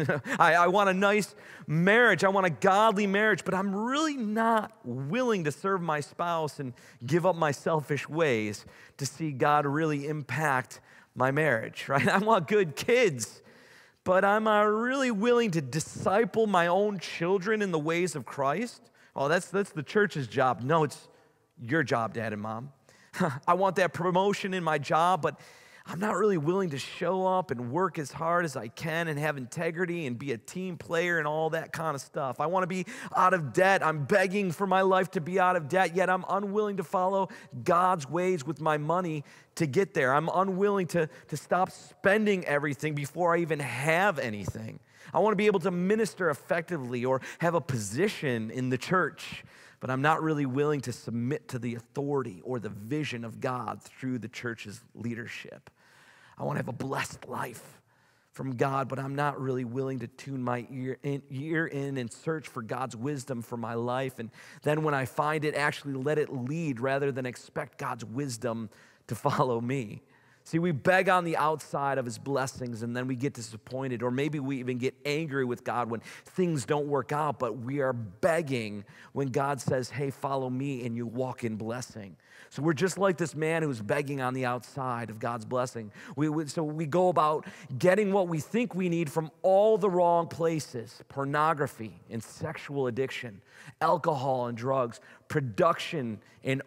I, I want a nice marriage. I want a godly marriage, but I'm really not willing to serve my spouse and give up my selfish ways to see God really impact my marriage, right? I want good kids, but I'm uh, really willing to disciple my own children in the ways of Christ. Oh, that's, that's the church's job. No, it's your job, Dad and Mom. I want that promotion in my job, but I'm not really willing to show up and work as hard as I can and have integrity and be a team player and all that kind of stuff. I want to be out of debt. I'm begging for my life to be out of debt, yet I'm unwilling to follow God's ways with my money to get there. I'm unwilling to, to stop spending everything before I even have anything. I want to be able to minister effectively or have a position in the church, but I'm not really willing to submit to the authority or the vision of God through the church's leadership. I want to have a blessed life from God, but I'm not really willing to tune my ear in, ear in and search for God's wisdom for my life. And then when I find it, actually let it lead rather than expect God's wisdom to follow me. See, we beg on the outside of his blessings and then we get disappointed, or maybe we even get angry with God when things don't work out, but we are begging when God says, hey, follow me, and you walk in blessing. So we're just like this man who's begging on the outside of God's blessing. We, we, so we go about getting what we think we need from all the wrong places: pornography and sexual addiction, alcohol and drugs, production and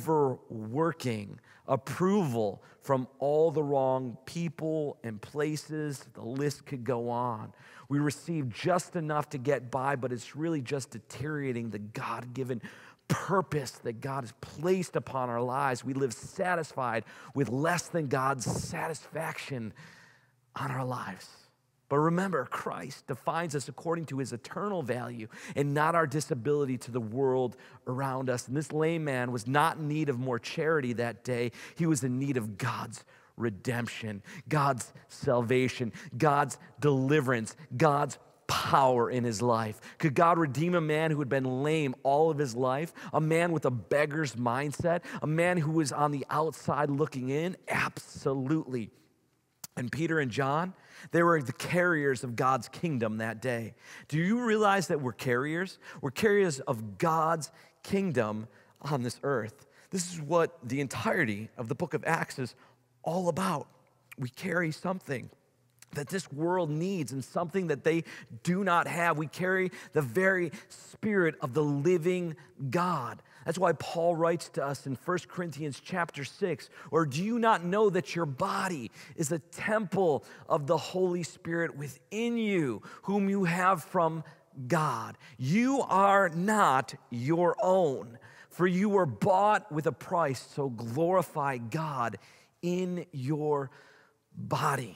overworking, approval from all the wrong people and places. The list could go on. We receive just enough to get by, but it's really just deteriorating the God-given purpose that God has placed upon our lives. We live satisfied with less than God's satisfaction on our lives. But remember, Christ defines us according to his eternal value and not our disability to the world around us. And this lame man was not in need of more charity that day. He was in need of God's redemption, God's salvation, God's deliverance, God's power in his life. Could God redeem a man who had been lame all of his life? A man with a beggar's mindset? A man who was on the outside looking in? Absolutely. And Peter and John, they were the carriers of God's kingdom that day. Do you realize that we're carriers? We're carriers of God's kingdom on this earth. This is what the entirety of the book of Acts is all about. We carry something that this world needs and something that they do not have. We carry the very Spirit of the living God. That's why Paul writes to us in First Corinthians chapter six, or do you not know that your body is a temple of the Holy Spirit within you, whom you have from God? You are not your own, for you were bought with a price, so glorify God in your body.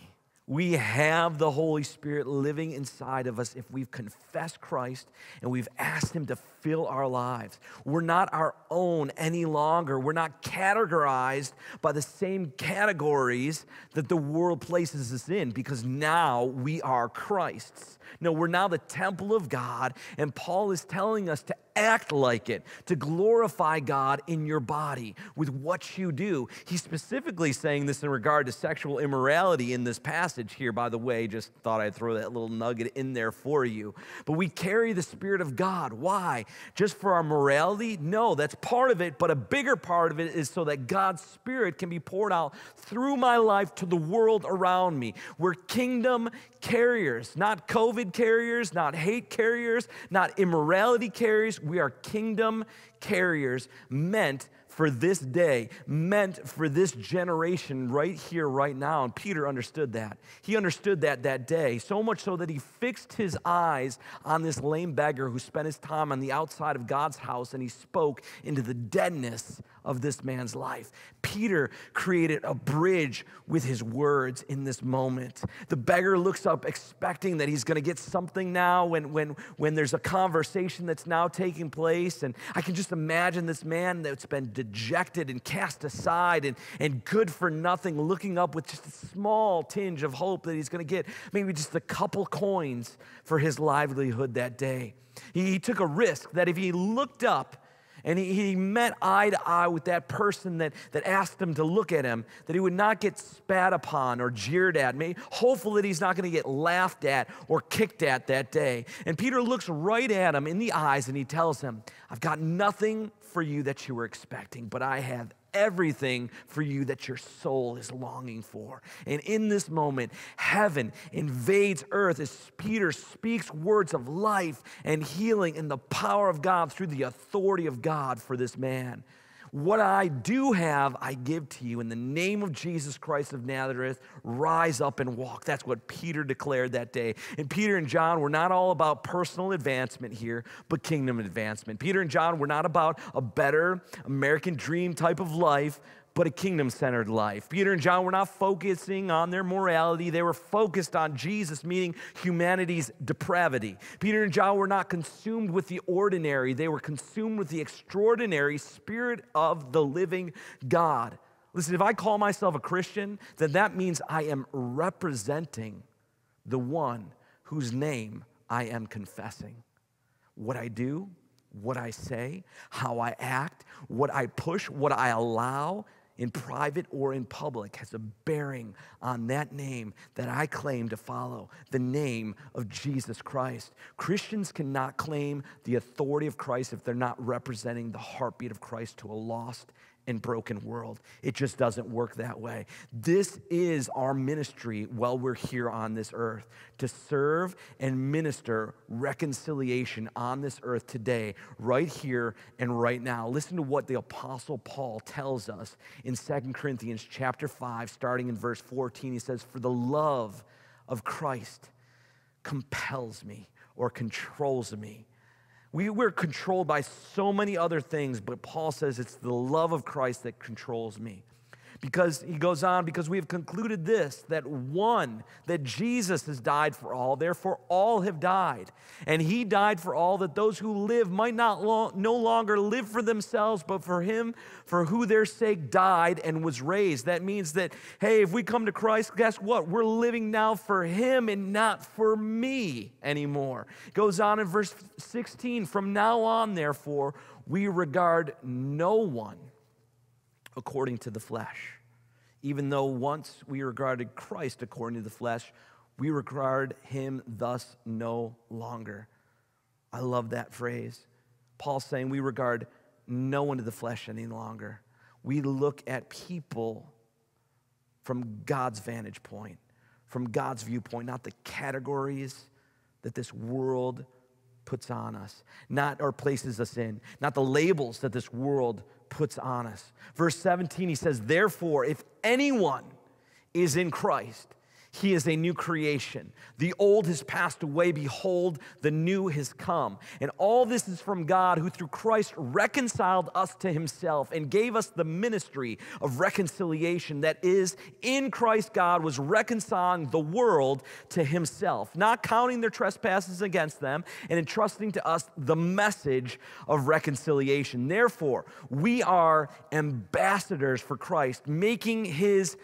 We have the Holy Spirit living inside of us if we've confessed Christ and we've asked him to fill our lives. We're not our own any longer. We're not categorized by the same categories that the world places us in, because now we are Christ's. No, we're now the temple of God, and Paul is telling us to act like it, to glorify God in your body with what you do. He's specifically saying this in regard to sexual immorality in this passage here, by the way. Just thought I'd throw that little nugget in there for you. But we carry the Spirit of God. Why? Just for our morality? No, that's part of it, but a bigger part of it is so that God's Spirit can be poured out through my life to the world around me. We're kingdom carriers, not COVID carriers, not hate carriers, not immorality carriers. We are kingdom carriers meant for this day, meant for this generation right here, right now. And Peter understood that. He understood that that day, so much so that he fixed his eyes on this lame beggar who spent his time on the outside of God's house, and he spoke into the deadness of this man's life. Peter created a bridge with his words in this moment. The beggar looks up expecting that he's going to get something now when, when, when there's a conversation that's now taking place. And I can just imagine this man that's been dejected and cast aside and, and good for nothing, looking up with just a small tinge of hope that he's going to get maybe just a couple coins for his livelihood that day. He, he took a risk that if he looked up and he, he met eye to eye with that person that, that asked him to look at him, that he would not get spat upon or jeered at. Maybe, hopeful that he's not going to get laughed at or kicked at that day. And Peter looks right at him in the eyes and he tells him, I've got nothing for you that you were expecting, but I have everything for you that your soul is longing for. And in this moment, heaven invades earth as Peter speaks words of life and healing and the power of God through the authority of God for this man. What I do have, I give to you. In the name of Jesus Christ of Nazareth, rise up and walk. That's what Peter declared that day. And Peter and John were not all about personal advancement here, but kingdom advancement. Peter and John were not about a better American dream type of life, but a kingdom-centered life. Peter and John were not focusing on their morality. They were focused on Jesus, meaning humanity's depravity. Peter and John were not consumed with the ordinary. They were consumed with the extraordinary Spirit of the living God. Listen, if I call myself a Christian, then that means I am representing the one whose name I am confessing. What I do, what I say, how I act, what I push, what I allow, in private or in public, has a bearing on that name that I claim to follow, the name of Jesus Christ. Christians cannot claim the authority of Christ if they're not representing the heartbeat of Christ to a lost and broken world. It just doesn't work that way. This is our ministry while we're here on this earth, to serve and minister reconciliation on this earth today, right here and right now. Listen to what the Apostle Paul tells us in Second Corinthians chapter five, starting in verse fourteen. He says, "For the love of Christ compels me," or controls me. We, we're controlled by so many other things, but Paul says it's the love of Christ that controls me. Because he goes on, because we have concluded this, that one, that Jesus has died for all, therefore all have died. And he died for all, that those who live might not lo- no longer live for themselves, but for him, for who their sake died and was raised. That means that, hey, if we come to Christ, guess what? We're living now for him and not for me anymore. It goes on in verse sixteen, "From now on, therefore, we regard no one according to the flesh. Even though once we regarded Christ according to the flesh, we regard him thus no longer." I love that phrase. Paul's saying we regard no one to the flesh any longer. We look at people from God's vantage point, from God's viewpoint, not the categories that this world puts on us, not or places us in, not the labels that this world puts on us. Verse seventeen, he says, "Therefore, if anyone is in Christ, He is a new creation. The old has passed away. Behold, the new has come. And all this is from God, who through Christ reconciled us to himself and gave us the ministry of reconciliation. That is, in Christ God was reconciling the world to himself, not counting their trespasses against them, and entrusting to us the message of reconciliation. Therefore, we are ambassadors for Christ, making his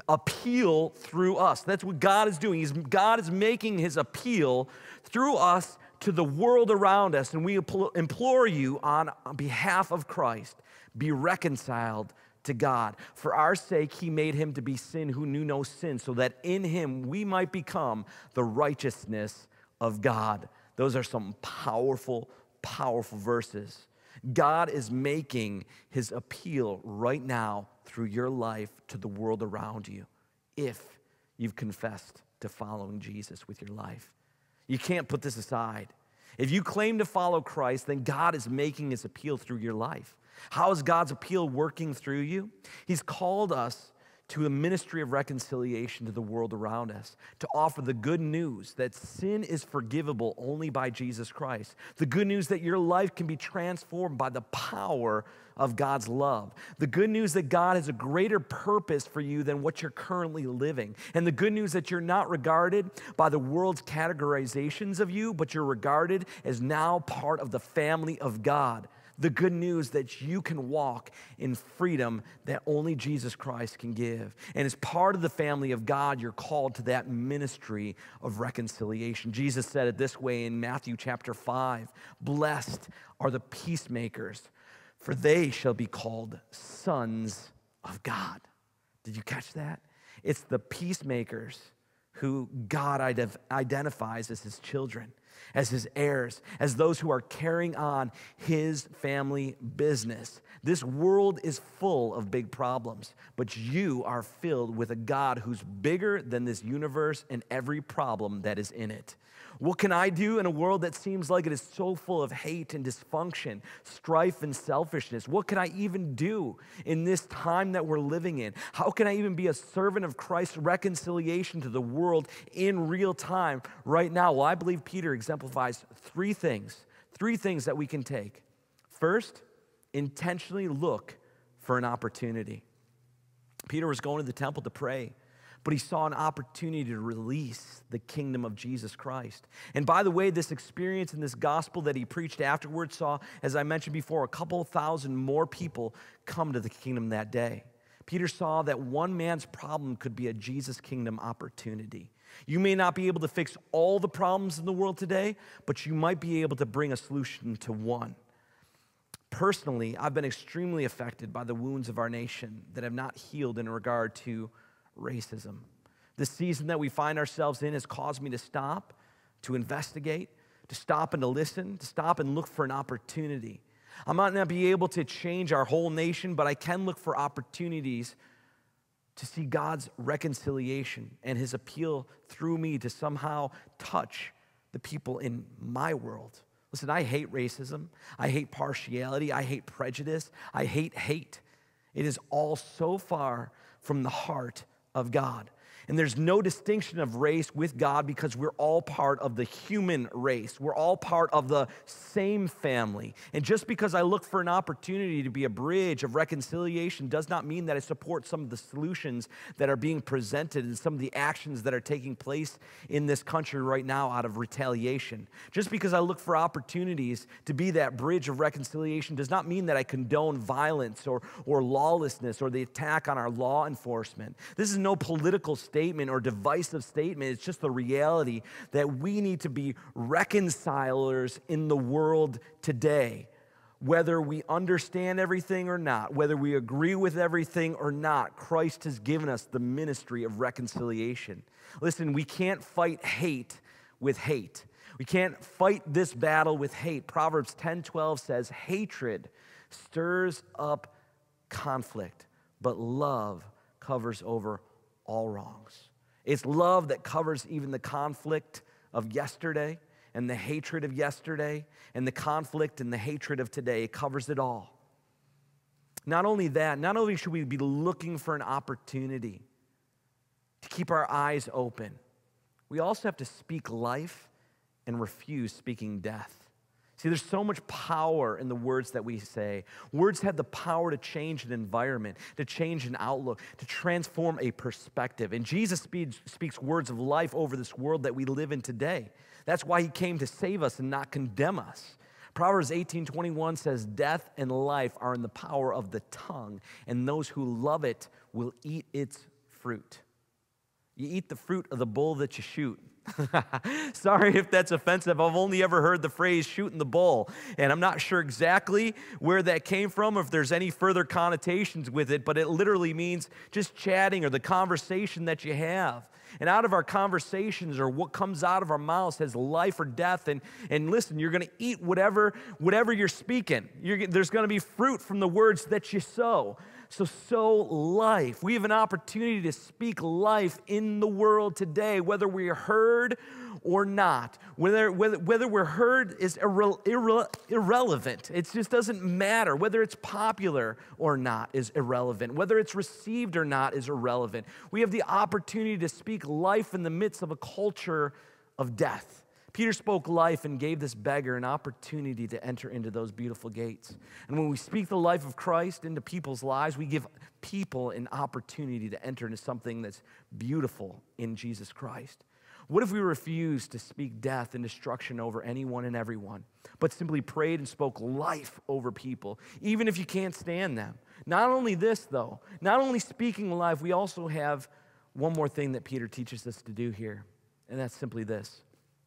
appeal through us. That's what God is doing. He's, God is making his appeal through us to the world around us. And we implore you on behalf of Christ, be reconciled to God. For our sake, he made him to be sin who knew no sin, so that in him we might become the righteousness of God. Those are some powerful, powerful verses. God is making his appeal right now through your life to the world around you, if you've confessed to following Jesus with your life. You can't put this aside. If you claim to follow Christ, then God is making his appeal through your life. How is God's appeal working through you? He's called us to a ministry of reconciliation to the world around us, to offer the good news that sin is forgivable only by Jesus Christ, the good news that your life can be transformed by the power of God's love, the good news that God has a greater purpose for you than what you're currently living, and the good news that you're not regarded by the world's categorizations of you, but you're regarded as now part of the family of God. The good news that you can walk in freedom that only Jesus Christ can give. And as part of the family of God, you're called to that ministry of reconciliation. Jesus said it this way in Matthew chapter five, blessed are the peacemakers, for they shall be called sons of God. Did you catch that? It's the peacemakers who God identifies as his children, as his heirs, as those who are carrying on his family business. This world is full of big problems, but you are filled with a God who's bigger than this universe and every problem that is in it. What can I do in a world that seems like it is so full of hate and dysfunction, strife and selfishness? What can I even do in this time that we're living in? How can I even be a servant of Christ's reconciliation to the world in real time right now? Well, I believe Peter exemplifies three things, three things that we can take. First, intentionally look for an opportunity. Peter was going to the temple to pray, but he saw an opportunity to release the kingdom of Jesus Christ. And by the way, this experience and this gospel that he preached afterwards saw, as I mentioned before, a couple thousand more people come to the kingdom that day. Peter saw that one man's problem could be a Jesus kingdom opportunity. You may not be able to fix all the problems in the world today, but you might be able to bring a solution to one. Personally, I've been extremely affected by the wounds of our nation that have not healed in regard to racism. The season that we find ourselves in has caused me to stop, to investigate, to stop and to listen, to stop and look for an opportunity. I might not be able to change our whole nation, but I can look for opportunities to see God's reconciliation and his appeal through me to somehow touch the people in my world. Listen, I hate racism. I hate partiality. I hate prejudice. I hate hate. It is all so far from the heart of God. And there's no distinction of race with God because we're all part of the human race. We're all part of the same family. And just because I look for an opportunity to be a bridge of reconciliation does not mean that I support some of the solutions that are being presented and some of the actions that are taking place in this country right now out of retaliation. Just because I look for opportunities to be that bridge of reconciliation does not mean that I condone violence or, or lawlessness or the attack on our law enforcement. This is no political statement. statement or divisive statement. It's just the reality that we need to be reconcilers in the world today. Whether we understand everything or not, whether we agree with everything or not, Christ has given us the ministry of reconciliation. Listen, we can't fight hate with hate. We can't fight this battle with hate. Proverbs ten twelve says, hatred stirs up conflict, but love covers over all wrongs. It's love that covers even the conflict of yesterday and the hatred of yesterday and the conflict and the hatred of today. It covers it all. Not only that, not only should we be looking for an opportunity to keep our eyes open. We also have to speak life and refuse speaking death. See, there's so much power in the words that we say. Words have the power to change an environment, to change an outlook, to transform a perspective. And Jesus speaks, speaks words of life over this world that we live in today. That's why he came to save us and not condemn us. Proverbs eighteen twenty-one says, death and life are in the power of the tongue, and those who love it will eat its fruit. You eat the fruit of the bull that you shoot. Sorry if that's offensive. I've only ever heard the phrase shooting the bull, and I'm not sure exactly where that came from or if there's any further connotations with it, but it literally means just chatting or the conversation that you have. And out of our conversations or what comes out of our mouths has life or death. And, and listen, you're going to eat whatever, whatever you're speaking. You're, there's going to be fruit from the words that you sow. So sow life. We have an opportunity to speak life in the world today, whether we're heard or not. Whether, whether, whether we're heard is irre, irre, irrelevant. It just doesn't matter. Whether it's popular or not is irrelevant. Whether it's received or not is irrelevant. We have the opportunity to speak life in the midst of a culture of death. Peter spoke life and gave this beggar an opportunity to enter into those beautiful gates. And when we speak the life of Christ into people's lives, we give people an opportunity to enter into something that's beautiful in Jesus Christ. What if we refused to speak death and destruction over anyone and everyone, but simply prayed and spoke life over people, even if you can't stand them? Not only this, though, not only speaking life, we also have one more thing that Peter teaches us to do here, and that's simply this.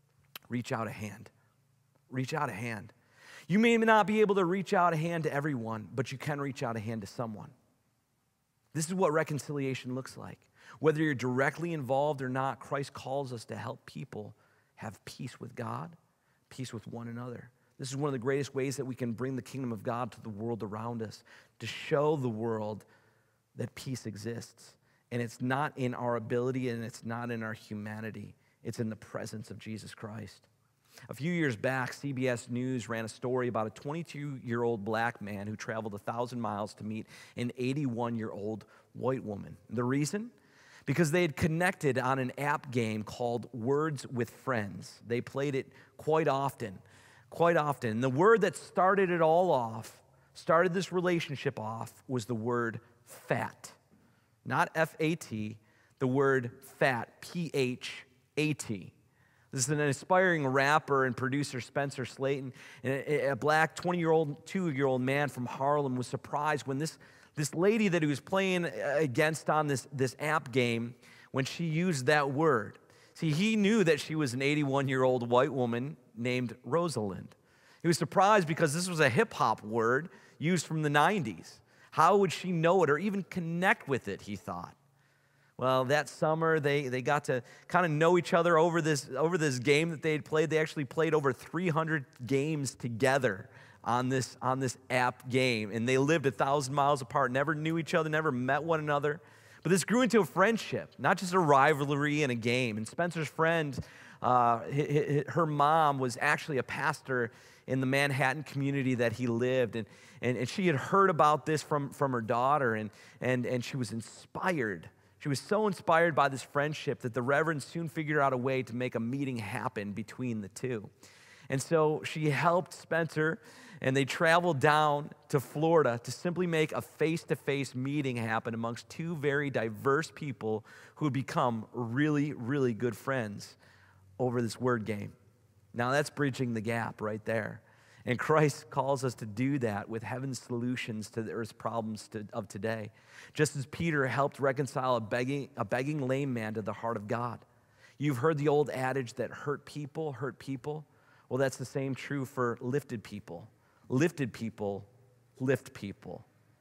Reach out a hand. Reach out a hand. You may not be able to reach out a hand to everyone, but you can reach out a hand to someone. This is what reconciliation looks like. Whether you're directly involved or not, Christ calls us to help people have peace with God, peace with one another. This is one of the greatest ways that we can bring the kingdom of God to the world around us, to show the world that peace exists. And it's not in our ability and it's not in our humanity. It's in the presence of Jesus Christ. A few years back, C B S News ran a story about a twenty-two-year-old black man who traveled one thousand miles to meet an eighty-one-year-old white woman. The reason? Because they had connected on an app game called Words with Friends. They played it quite often, quite often. And the word that started it all off, started this relationship off, was the word fat. Not F A T, the word fat, P H A T. This is an inspiring rapper and producer, Spencer Slayton, and a, a black twenty-year-old, two-year-old man from Harlem was surprised when this, this lady that he was playing against on this, this app game, when she used that word. See, he knew that she was an eighty-one-year-old white woman named Rosalind. He was surprised because this was a hip-hop word used from the nineties. How would she know it or even connect with it, he thought. Well, that summer, they, they got to kind of know each other over this, over this game that they had played. They actually played over three hundred games together on this, on this app game. And they lived a thousand miles apart, never knew each other, never met one another. But this grew into a friendship, not just a rivalry in a game. And Spencer's friend, uh, her mom was actually a pastor in the Manhattan community that he lived. And, and, and she had heard about this from, from her daughter, and, and, and she was inspired. She was so inspired by this friendship that the Reverend soon figured out a way to make a meeting happen between the two. And so she helped Spencer, and they traveled down to Florida to simply make a face-to-face meeting happen amongst two very diverse people who had become really, really good friends over this word game. Now that's bridging the gap right there. And Christ calls us to do that with heaven's solutions to the earth's problems to, of today. Just as Peter helped reconcile a begging, a begging lame man to the heart of God. You've heard the old adage that hurt people hurt people. Well, that's the same true for lifted people. Lifted people lift people.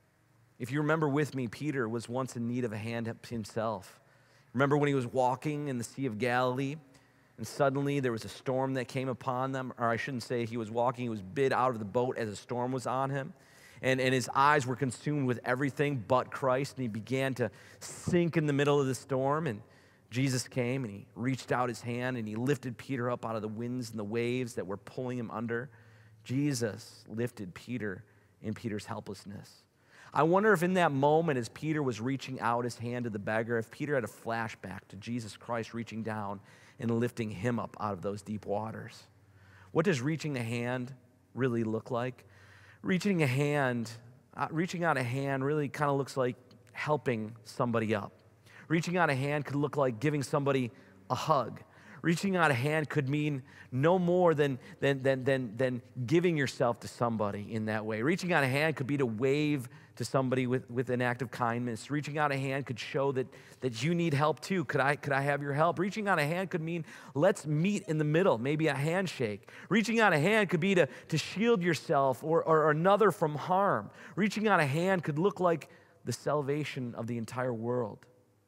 If you remember with me, Peter was once in need of a hand himself. Remember when he was walking in the Sea of Galilee? And suddenly there was a storm that came upon them, or I shouldn't say he was walking, he was bid out of the boat as a storm was on him. And, and his eyes were consumed with everything but Christ, and he began to sink in the middle of the storm. And Jesus came, and he reached out his hand, and he lifted Peter up out of the winds and the waves that were pulling him under. Jesus lifted Peter in Peter's helplessness. I wonder if in that moment, as Peter was reaching out his hand to the beggar, if Peter had a flashback to Jesus Christ reaching down and lifting him up out of those deep waters. What does reaching a hand really look like? Reaching a hand, uh, reaching out a hand really kind of looks like helping somebody up. Reaching out a hand could look like giving somebody a hug. Reaching out a hand could mean no more than, than, than, than, than giving yourself to somebody in that way. Reaching out a hand could be to wave to somebody with, with an act of kindness. Reaching out a hand could show that, that you need help too. Could I, could I have your help? Reaching out a hand could mean let's meet in the middle, maybe a handshake. Reaching out a hand could be to, to shield yourself or, or another from harm. Reaching out a hand could look like the salvation of the entire world.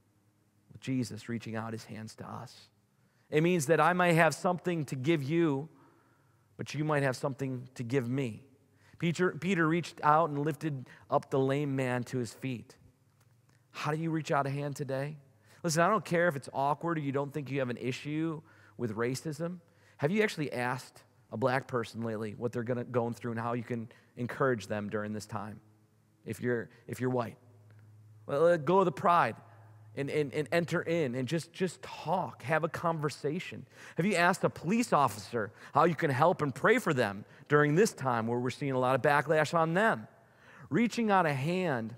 With Jesus reaching out his hands to us. It means that I might have something to give you, but you might have something to give me. Peter, Peter reached out and lifted up the lame man to his feet. How do you reach out a hand today? Listen, I don't care if it's awkward or you don't think you have an issue with racism. Have you actually asked a black person lately what they're gonna, going through and how you can encourage them during this time if you're, if you're white? Well, let go of the pride. And, and, and enter in and just, just talk, have a conversation. Have you asked a police officer how you can help and pray for them during this time where we're seeing a lot of backlash on them? Reaching out a hand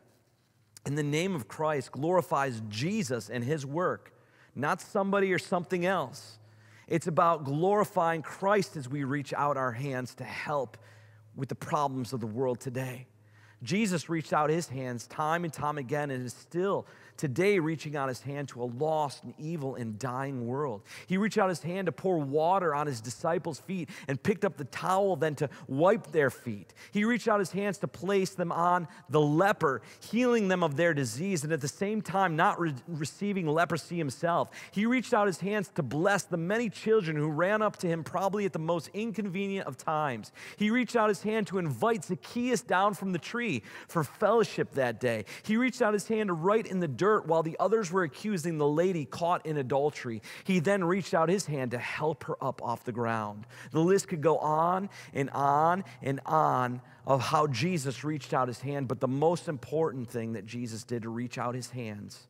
in the name of Christ glorifies Jesus and his work, not somebody or something else. It's about glorifying Christ as we reach out our hands to help with the problems of the world today. Jesus reached out his hands time and time again and is still today reaching out his hand to a lost and evil and dying world. He reached out his hand to pour water on his disciples' feet and picked up the towel then to wipe their feet. He reached out his hands to place them on the leper, healing them of their disease and at the same time not re- receiving leprosy himself. He reached out his hands to bless the many children who ran up to him probably at the most inconvenient of times. He reached out his hand to invite Zacchaeus down from the tree for fellowship that day. He reached out his hand to write in the dirt while the others were accusing the lady caught in adultery. He then reached out his hand to help her up off the ground. The list could go on and on and on of how Jesus reached out his hand, but the most important thing that Jesus did to reach out his hands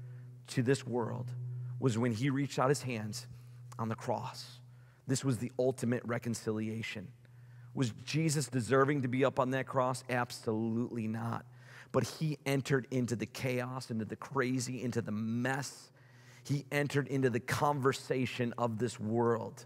to this world was when he reached out his hands on the cross. This was the ultimate reconciliation. Was Jesus deserving to be up on that cross? Absolutely not. But he entered into the chaos, into the crazy, into the mess. He entered into the conversation of this world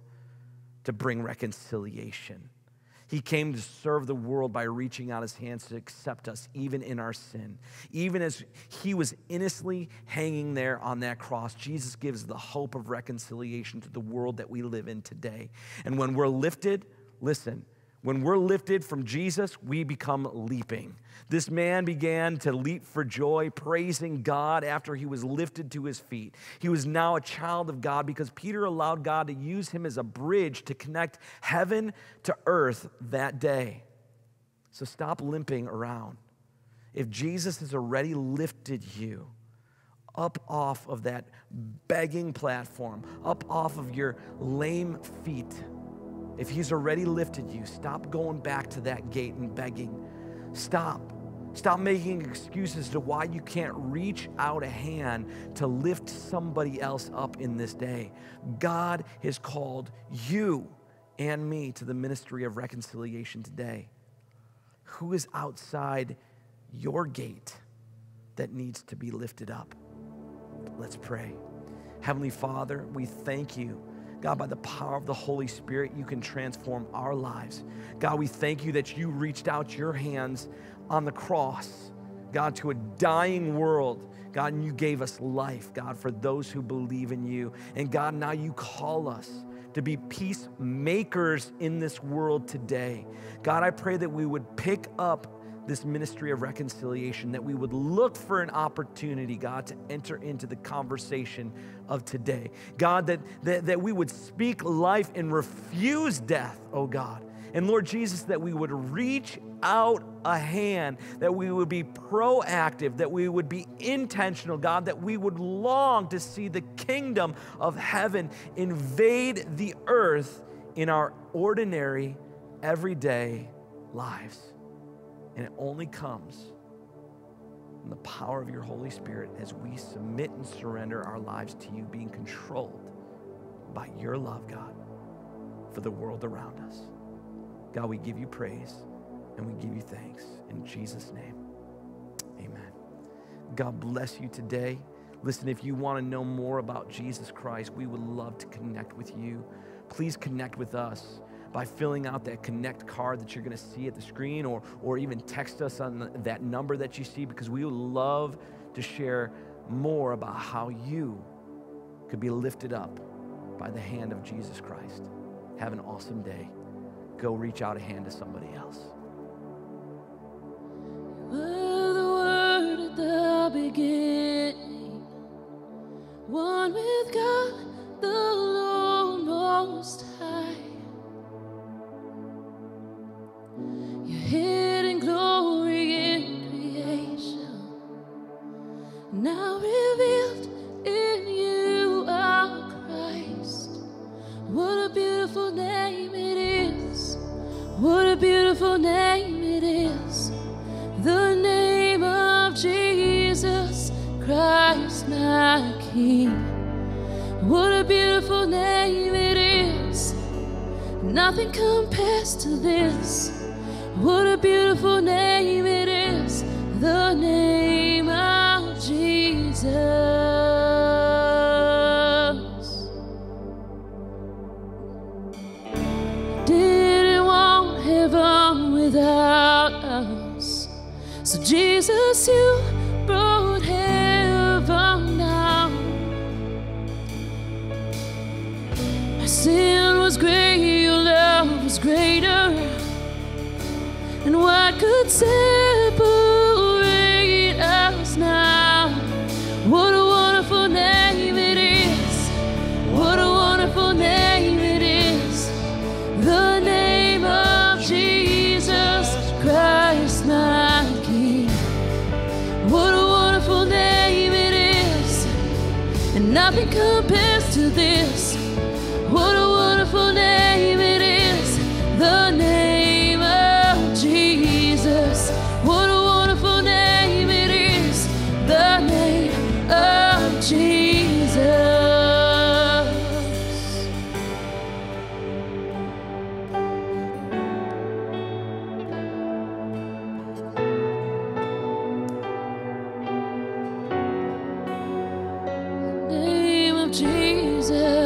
to bring reconciliation. He came to serve the world by reaching out his hands to accept us, even in our sin. Even as he was innocently hanging there on that cross, Jesus gives the hope of reconciliation to the world that we live in today. And when we're lifted, listen, when we're lifted from Jesus, we become leaping. This man began to leap for joy, praising God after he was lifted to his feet. He was now a child of God because Peter allowed God to use him as a bridge to connect heaven to earth that day. So stop limping around. If Jesus has already lifted you up off of that begging platform, up off of your lame feet, if he's already lifted you, stop going back to that gate and begging. Stop. Stop making excuses to why you can't reach out a hand to lift somebody else up in this day. God has called you and me to the ministry of reconciliation today. Who is outside your gate that needs to be lifted up? Let's pray. Heavenly Father, we thank you. God, by the power of the Holy Spirit, you can transform our lives. God, we thank you that you reached out your hands on the cross, God, to a dying world. God, and you gave us life, God, for those who believe in you. And God, now you call us to be peacemakers in this world today. God, I pray that we would pick up this ministry of reconciliation, that we would look for an opportunity, God, to enter into the conversation of today. God, that, that, that we would speak life and refuse death, oh God. And Lord Jesus, that we would reach out a hand, that we would be proactive, that we would be intentional, God, that we would long to see the kingdom of heaven invade the earth in our ordinary, everyday lives. And it only comes and the power of your Holy Spirit as we submit and surrender our lives to you, being controlled by your love, God, for the world around us. God, we give you praise and we give you thanks. In Jesus' name, amen. God bless you today. Listen, if you want to know more about Jesus Christ, we would love to connect with you. Please connect with us by filling out that connect card that you're going to see at the screen, or, or even text us on the, that number that you see, because we would love to share more about how you could be lifted up by the hand of Jesus Christ. Have an awesome day. Go reach out a hand to somebody else. You were the Word at the beginning, one with God, the Lord Most High. Your hidden glory in creation, now revealed in you, our Christ. What a beautiful name it is. What a beautiful name it is. The name of Jesus Christ, my King. What a beautiful name it is. Nothing compares to this. What a beautiful name it is. The name of Jesus. Didn't want heaven without us. So Jesus, you brought heaven down. My sin was great, your love was greater. And what could separate us now? What a wonderful name it is. What a wonderful name it is. The name of Jesus Christ, my King. What a wonderful name it is. And nothing compares to this. What a wonderful name it is. The name of Jesus. What a wonderful name it is. The name of Jesus. Name of Jesus.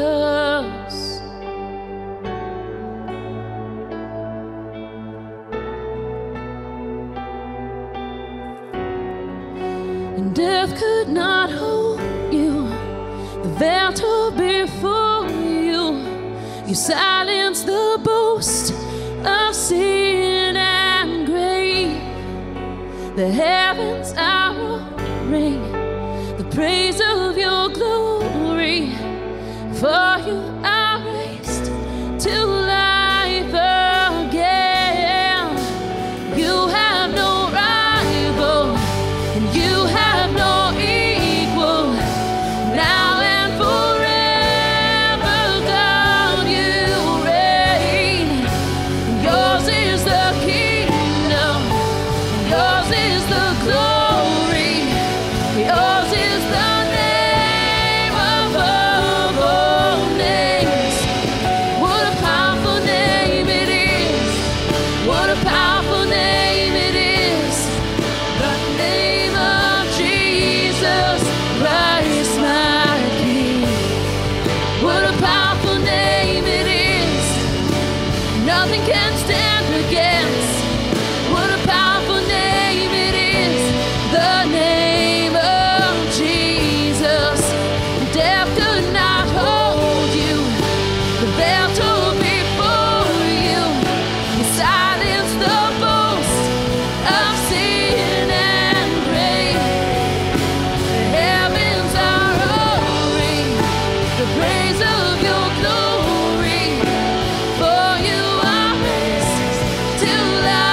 And death could not hold you. The veil tore before you. You silenced the boast of sin and grave. The heavens are roaring the praise of your glory. For you are raised to life again. You have no rival, and you have no equal. Now and forever, God, you reign. Yours is the kingdom, yours is the glory, yours is the name above all names. What a powerful name it is. What a powerful name it is. The name of Jesus Christ, my King. What a powerful name it is. Nothing can stand against. What a powerful name it is. The name of Jesus. Death could not hold you. The veil tore before you. You silenced the boast of sin and grave. The heavens are roaring the praise of your glory. For you are raised to life.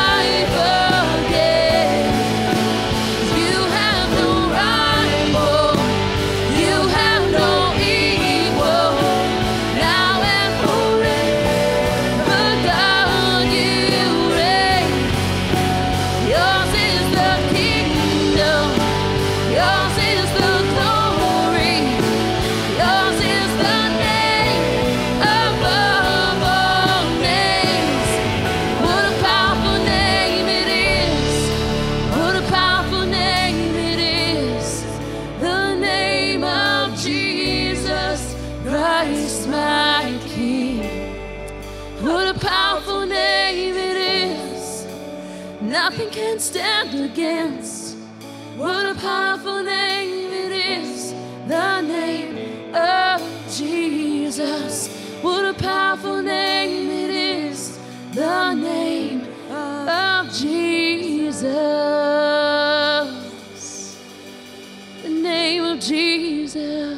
Christ my King. What a powerful name it is. Nothing can stand against. What a powerful name it is. The name of Jesus. What a powerful name it is. The name of Jesus. The name of Jesus.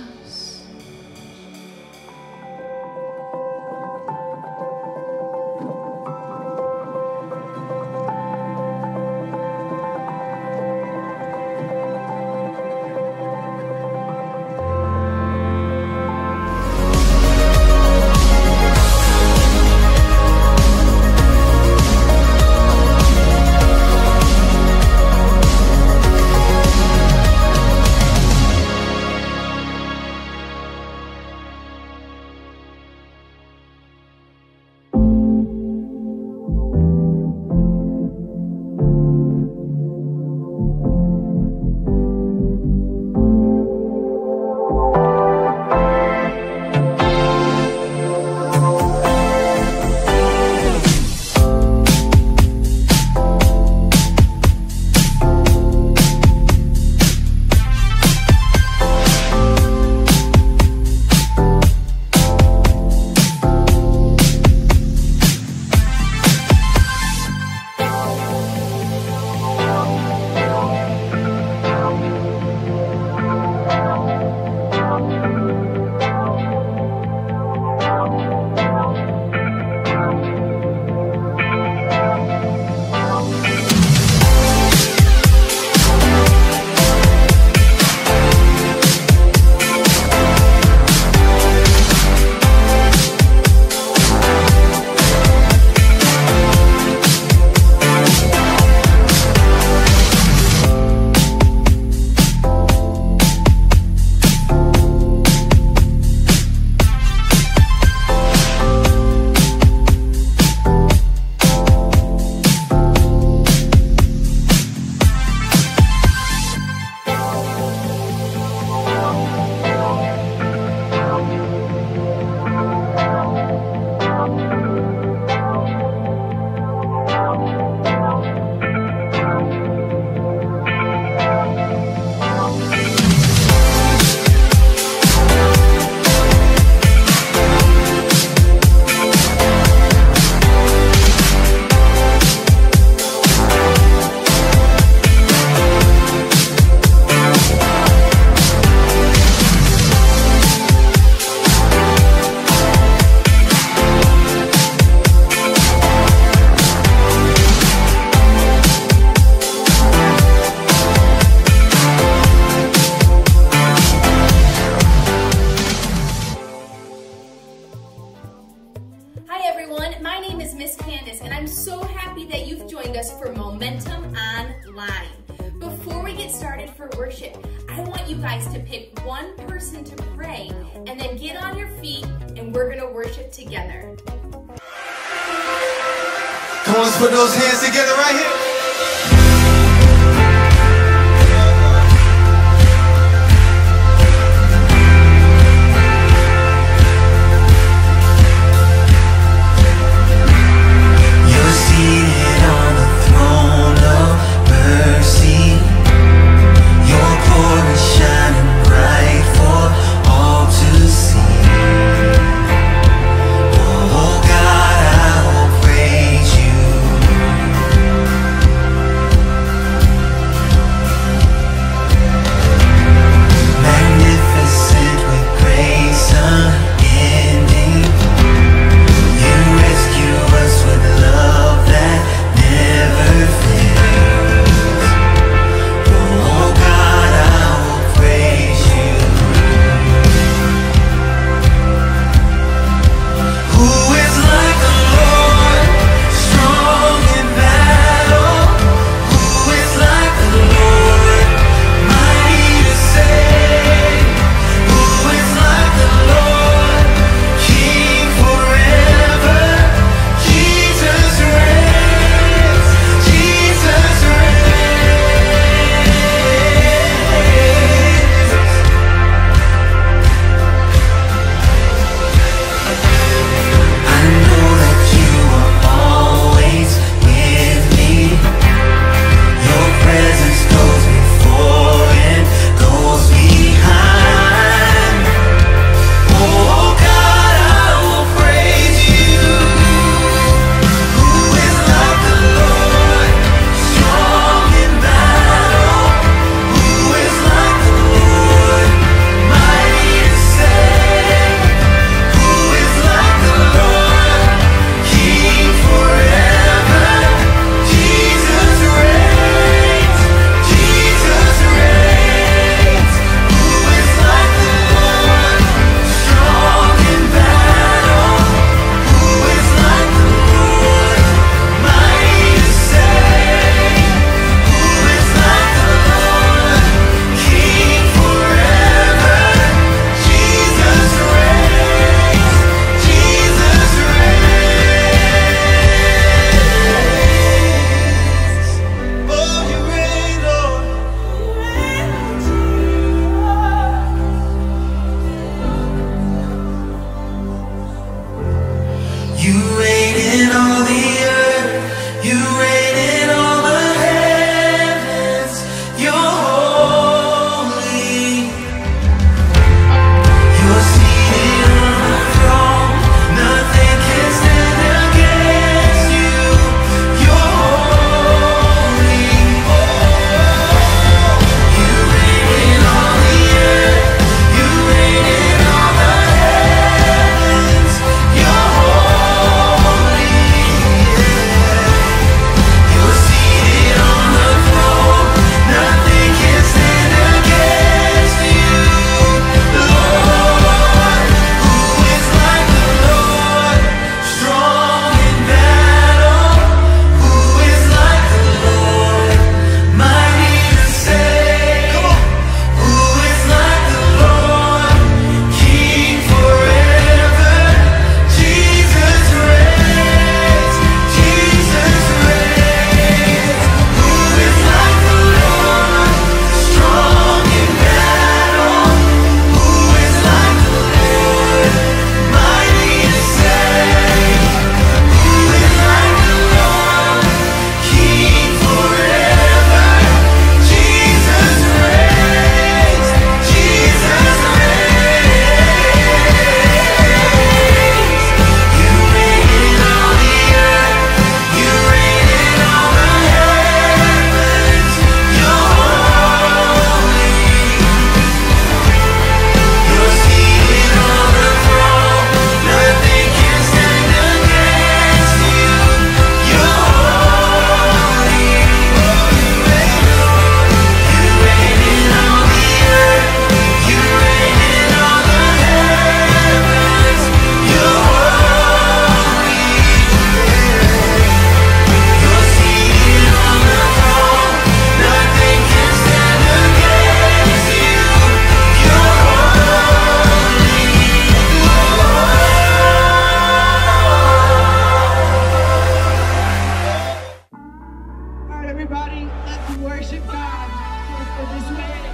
Come on, let's put those hands together right here. You reign in all the earth, you reign in all the heavens, you're holy. You're seated on the throne, nothing can stand against you. You're holy. You reign in all the earth, you reign in all the heavens, you're holy. You're seated on the throne, nothing can stand against you. Lord, who is like the Lord, strong in battle? Who is like the Lord, mighty to save? Who is like the Lord, King forever? Jesus reigns, Jesus reigns. Who is like the Lord, strong in battle? Who is like the Lord, mighty to save? Who is like the Lord, King forever? Jesus reigns, Jesus reigns. You reign in all the earth, you reign in all the heavens, you're holy. You're seated on the throne, nothing can stand against you. You're holy. You reign in all the earth, you reign in all the heavens, you're holy. You're seated on the throne, nothing can stand against you. You're All right, everybody, let's worship God for this minute.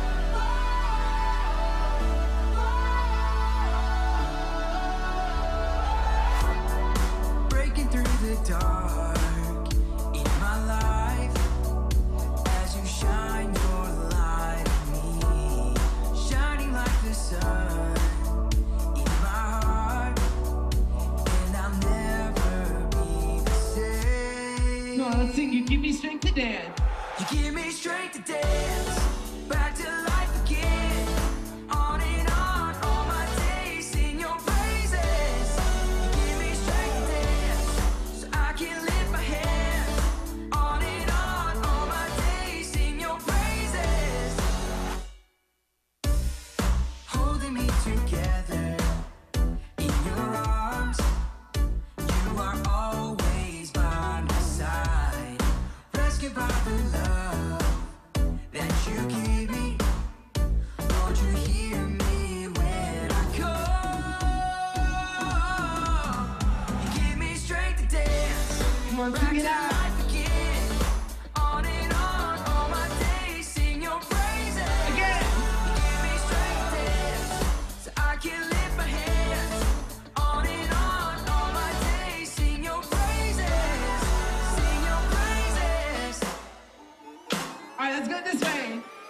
breaking through the dark in my life as you shine your light on me, shining like the sun in my heart, and I'll never be the same. No, let's sing. You give me strength to dance. You give me strength to dance, back to life again. On and on, all my days, sing your praises. You give me strength to dance, so I can lift my hands. On and on, all my days, sing your praises. Holding me together in your arms, you are always by my side. Rescued by the love that you give me. Lord, you hear me when I call. You give me strength to dance, Come on, back sing to it out. life again. On and on, all my days, sing your praises. Again. You give me strength to dance, so I can lift my hands. On and on, all my days, sing your praises. Sing your praises. All right, let's go this way.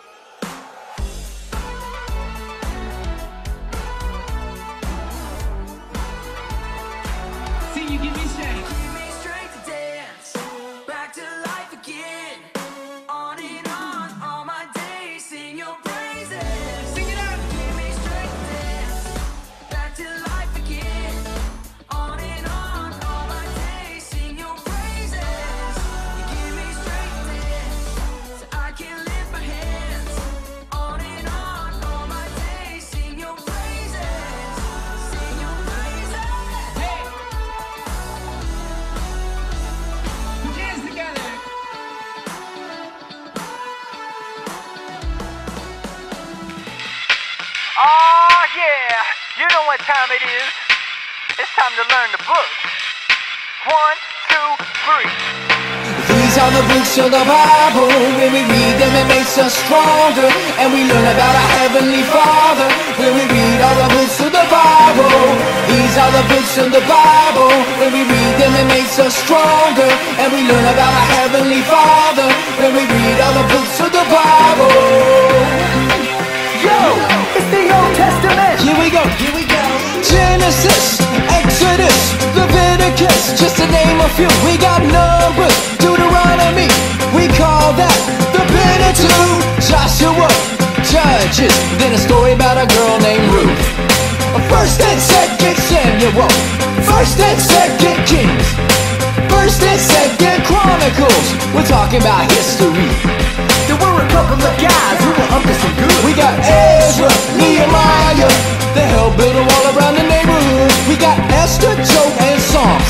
Sing, you give me strength. Give me strength to dance, back to life again. On and on, all my days, sing your praises. Sing it out. Give me strength to dance, back to life again. On and on, all my days, sing your praises. You give me strength to dance, so I can lift my hands. On and on, all my days, sing your praises. Sing your praises. Hey. Put your hands together. Oh yeah, you know what time it is. It's time to learn the book. One, two, three. These These are the books of the Bible. When we read them, it makes us stronger, and we learn about our Heavenly Father. When we read all the books of the Bible. These are the books of the Bible. When we read them, it makes us stronger, and we learn about our Heavenly Father. When we read all the books of the Bible. Yo, it's the Old Testament. Here we go, here we go. Genesis, Exodus, Leviticus, just to name a few. We got Numbers, Deuteronomy, we call that the Pentateuch. Joshua, Judges, then a story about a girl named Ruth. First and Second Samuel, First and Second Kings, First and Second Chronicles. We're talking about history. There were a couple of guys who were up to some good. We got Ezra, Nehemiah, they helped build a wall around the neighborhood. We got Esther, Job, and Psalms.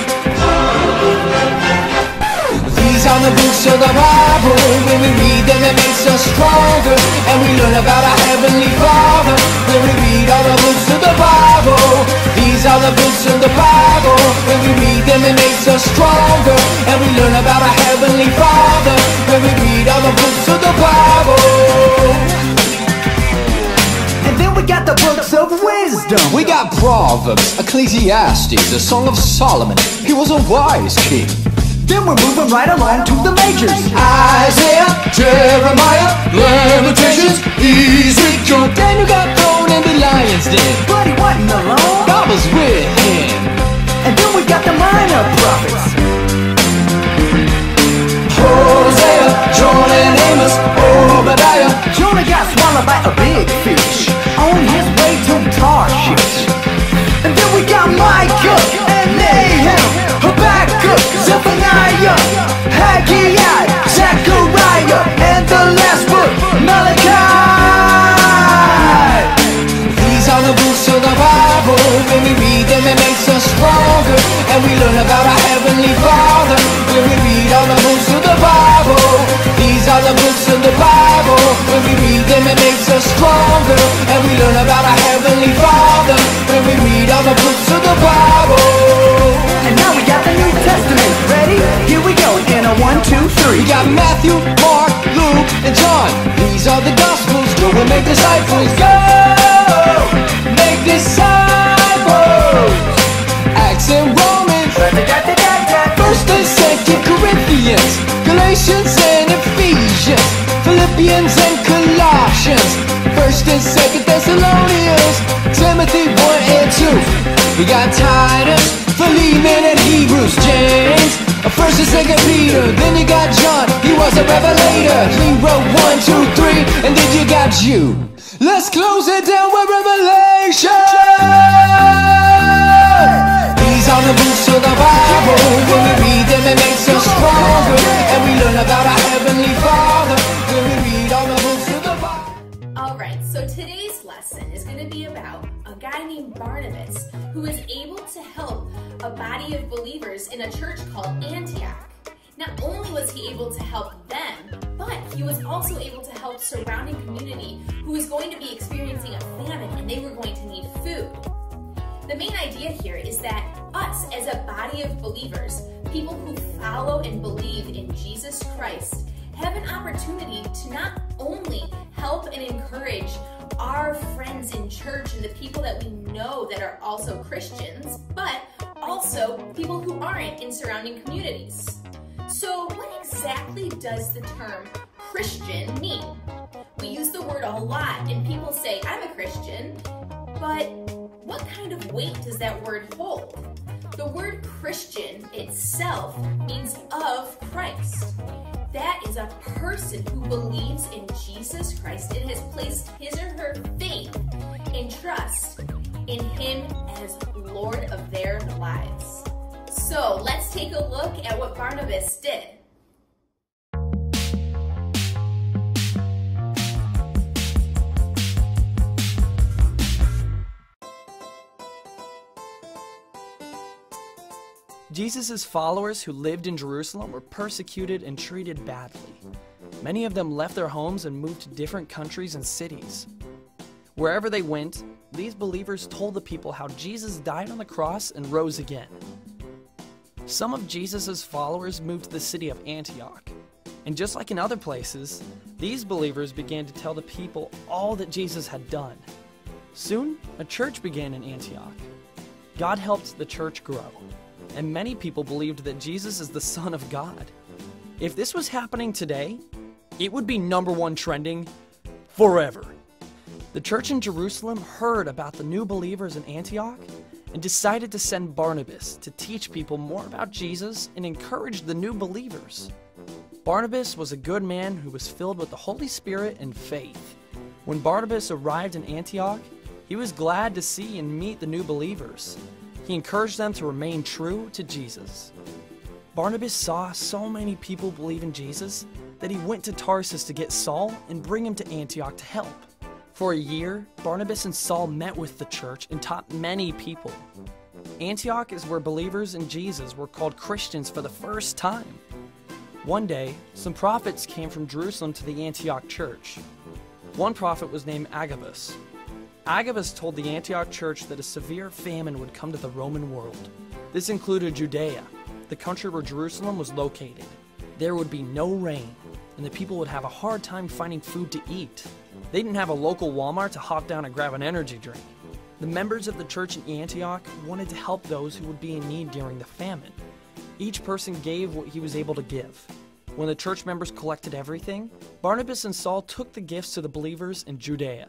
These are the books of the Bible. When we read them, it makes us stronger, and we learn about our Heavenly Father. When we read all the books of the Bible. These are the books of the Bible. When we read them, it makes us stronger, and we learn about our Heavenly Father. When we read all the books of the Bible. And then we got the books of wisdom. We got Proverbs, Ecclesiastes, the Song of Solomon. He was a wise king. Then we're moving right along to the majors. Isaiah, Jeremiah, Lamentations, Ezekiel. Daniel got thrown in the lion's den, But he wasn't alone. God was with him. And then we got the minor prophets. Hosea, Jonah and Amos, Obadiah. Jonah got swallowed by a big fish on his way to Tarshish. And then we got Micah and Nahum, Habakkuk, Zephaniah, Haggai, Zechariah, and the last book, Malachi. These are the books of the Bible. When we read them, it makes us stronger, and we learn about our Heavenly Father. When we read all the books of the Bible. These are the books of the Bible. When we read them, it makes us stronger, and we learn about our Heavenly Father. When we read all the books of the Bible. And now we got the New Testament. Ready? Here we go in a one, two, three. We got Matthew, Mark, Luke, and John. These are the Gospels. Go and make disciples. Go! Make disciples. Acts and Romans. First and Second Corinthians. Galatians and Ephesians. Philippians and Colossians. First and Second Thessalonians. Timothy one and two. We got Titus, Philemon, and Hebrews. James, First and Second Peter. Then you got John, he was a revelator. He wrote one, two, three, and then you got you. Let's close it down with Revelation. These are the books of the Bible. When we read them, it makes us stronger, and we learn about our Heavenly Father. When we read all the books of the Bible. All right, so today's lesson is going to be about a guy named Barnabas who is able to help a body of believers in a church called Antioch. Not only was he able to help them, but he was also able to help surrounding community who was going to be experiencing a famine and they were going to need food. The main idea here is that us as a body of believers, people who follow and believe in Jesus Christ, have an opportunity to not only help and encourage our friends in church and the people that we know that are also Christians, but also people who aren't in surrounding communities. So what exactly does the term Christian mean? We use the word a lot and people say, I'm a Christian, but what kind of weight does that word hold? The word Christian itself means of Christ. That is a person who believes in Jesus Christ and has placed his or her faith and trust in him as Lord of their lives. So let's take a look at what Barnabas did. Jesus' followers who lived in Jerusalem were persecuted and treated badly. Many of them left their homes and moved to different countries and cities. Wherever they went, these believers told the people how Jesus died on the cross and rose again. Some of Jesus' followers moved to the city of Antioch. And just like in other places, these believers began to tell the people all that Jesus had done. Soon, a church began in Antioch. God helped the church grow, and many people believed that Jesus is the Son of God. If this was happening today, it would be number one trending forever. The church in Jerusalem heard about the new believers in Antioch and decided to send Barnabas to teach people more about Jesus and encourage the new believers. Barnabas was a good man who was filled with the Holy Spirit and faith. When Barnabas arrived in Antioch, he was glad to see and meet the new believers. He encouraged them to remain true to Jesus. Barnabas saw so many people believe in Jesus that he went to Tarsus to get Saul and bring him to Antioch to help. For a year, Barnabas and Saul met with the church and taught many people. Antioch is where believers in Jesus were called Christians for the first time. One day, some prophets came from Jerusalem to the Antioch church. One prophet was named Agabus. Agabus told the Antioch church that a severe famine would come to the Roman world. This included Judea, the country where Jerusalem was located. There would be no rain, and the people would have a hard time finding food to eat. They didn't have a local Walmart to hop down and grab an energy drink. The members of the church in Antioch wanted to help those who would be in need during the famine. Each person gave what he was able to give. When the church members collected everything, Barnabas and Saul took the gifts to the believers in Judea.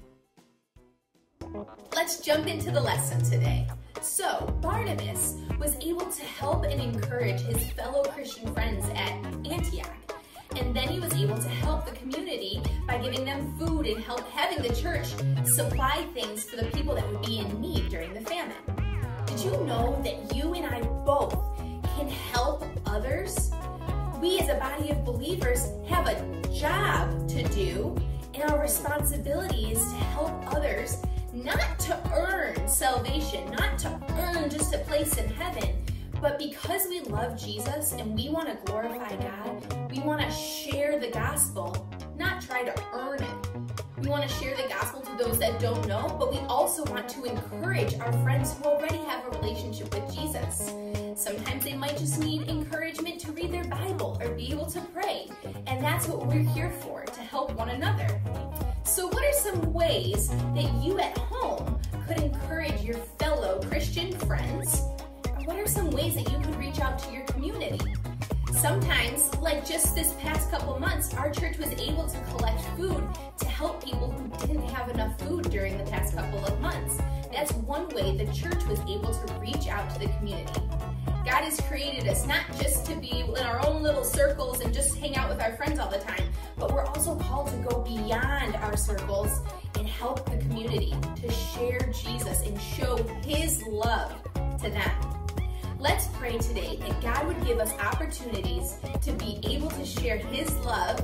Let's jump into the lesson today. So, Barnabas was able to help and encourage his fellow Christian friends at Antioch. And then he was able to help the community by giving them food and help having the church supply things for the people that would be in need during the famine. Did you know that you and I both can help others? We as a body of believers have a job to do, and our responsibility is to help others, not to earn salvation, not to earn just a place in heaven, but because we love Jesus and we want to glorify God, we want to share the gospel, not try to earn it. We want to share the gospel to those that don't know, but we also want to encourage our friends who already have a relationship with Jesus. Sometimes they might just need encouragement to read their Bible or be able to pray, and that's what we're here for, to help one another. So what are some ways that you at home could encourage your fellow Christian friends? Or what are some ways that you could reach out to your community? Sometimes, like just this past couple months, our church was able to collect food to help people who didn't have enough food during the past couple of months. That's one way the church was able to reach out to the community. God has created us not just to be in our own little circles and just hang out with our friends all the time, but we're also called to go beyond our circles and help the community, to share Jesus and show His love to them. Let's pray today that God would give us opportunities to be able to share His love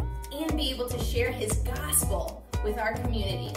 and be able to share His gospel with our community.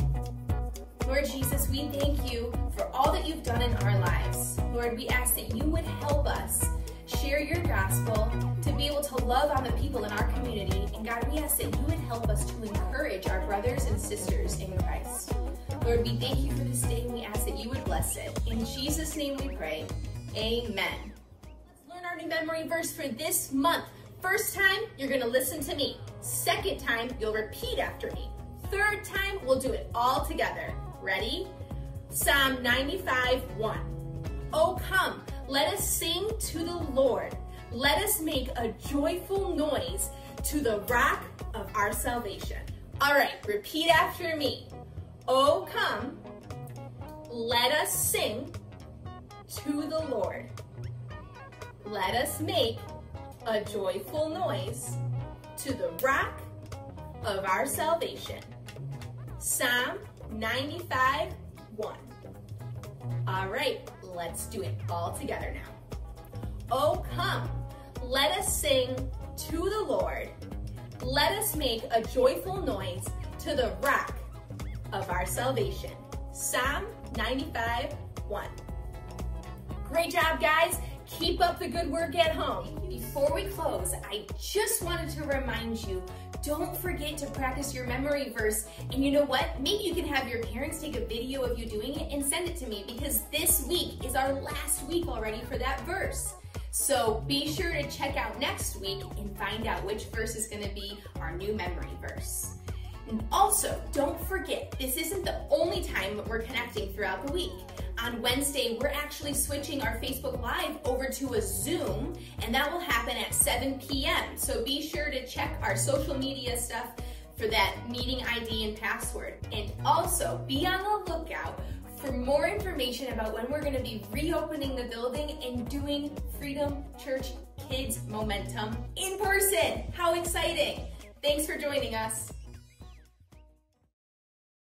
Lord Jesus, we thank you for all that you've done in our lives. Lord, we ask that you would help us share your gospel, to be able to love on the people in our community. And God, we ask that you would help us to encourage our brothers and sisters in Christ. Lord, we thank you for this day, and we ask that you would bless it. In Jesus' name we pray. Amen. Let's learn our new memory verse for this month. First time, you're going to listen to me. Second time, you'll repeat after me. Third time, we'll do it all together. Ready? Psalm ninety-five, one. Oh, come, let us sing to the Lord. Let us make a joyful noise to the rock of our salvation. All right, repeat after me. Oh, come, let us sing to the Lord. Let us make a joyful noise to the rock of our salvation. Psalm ninety-five, one. All right, let's do it all together now. Oh, come, let us sing to the Lord. Let us make a joyful noise to the rock of our salvation. Psalm ninety-five, one. Great job, guys. Keep up the good work at home. Before we close, I just wanted to remind you, don't forget to practice your memory verse. And you know what? Maybe you can have your parents take a video of you doing it and send it to me, because this week is our last week already for that verse. So be sure to check out next week and find out which verse is going to be our new memory verse. And also, don't forget, this isn't the only time that we're connecting throughout the week. On Wednesday, we're actually switching our Facebook Live over to a Zoom, and that will happen at seven p m So be sure to check our social media stuff for that meeting I D and password. And also, be on the lookout for more information about when we're going to be reopening the building and doing Freedom Church Kids Momentum in person. How exciting! Thanks for joining us.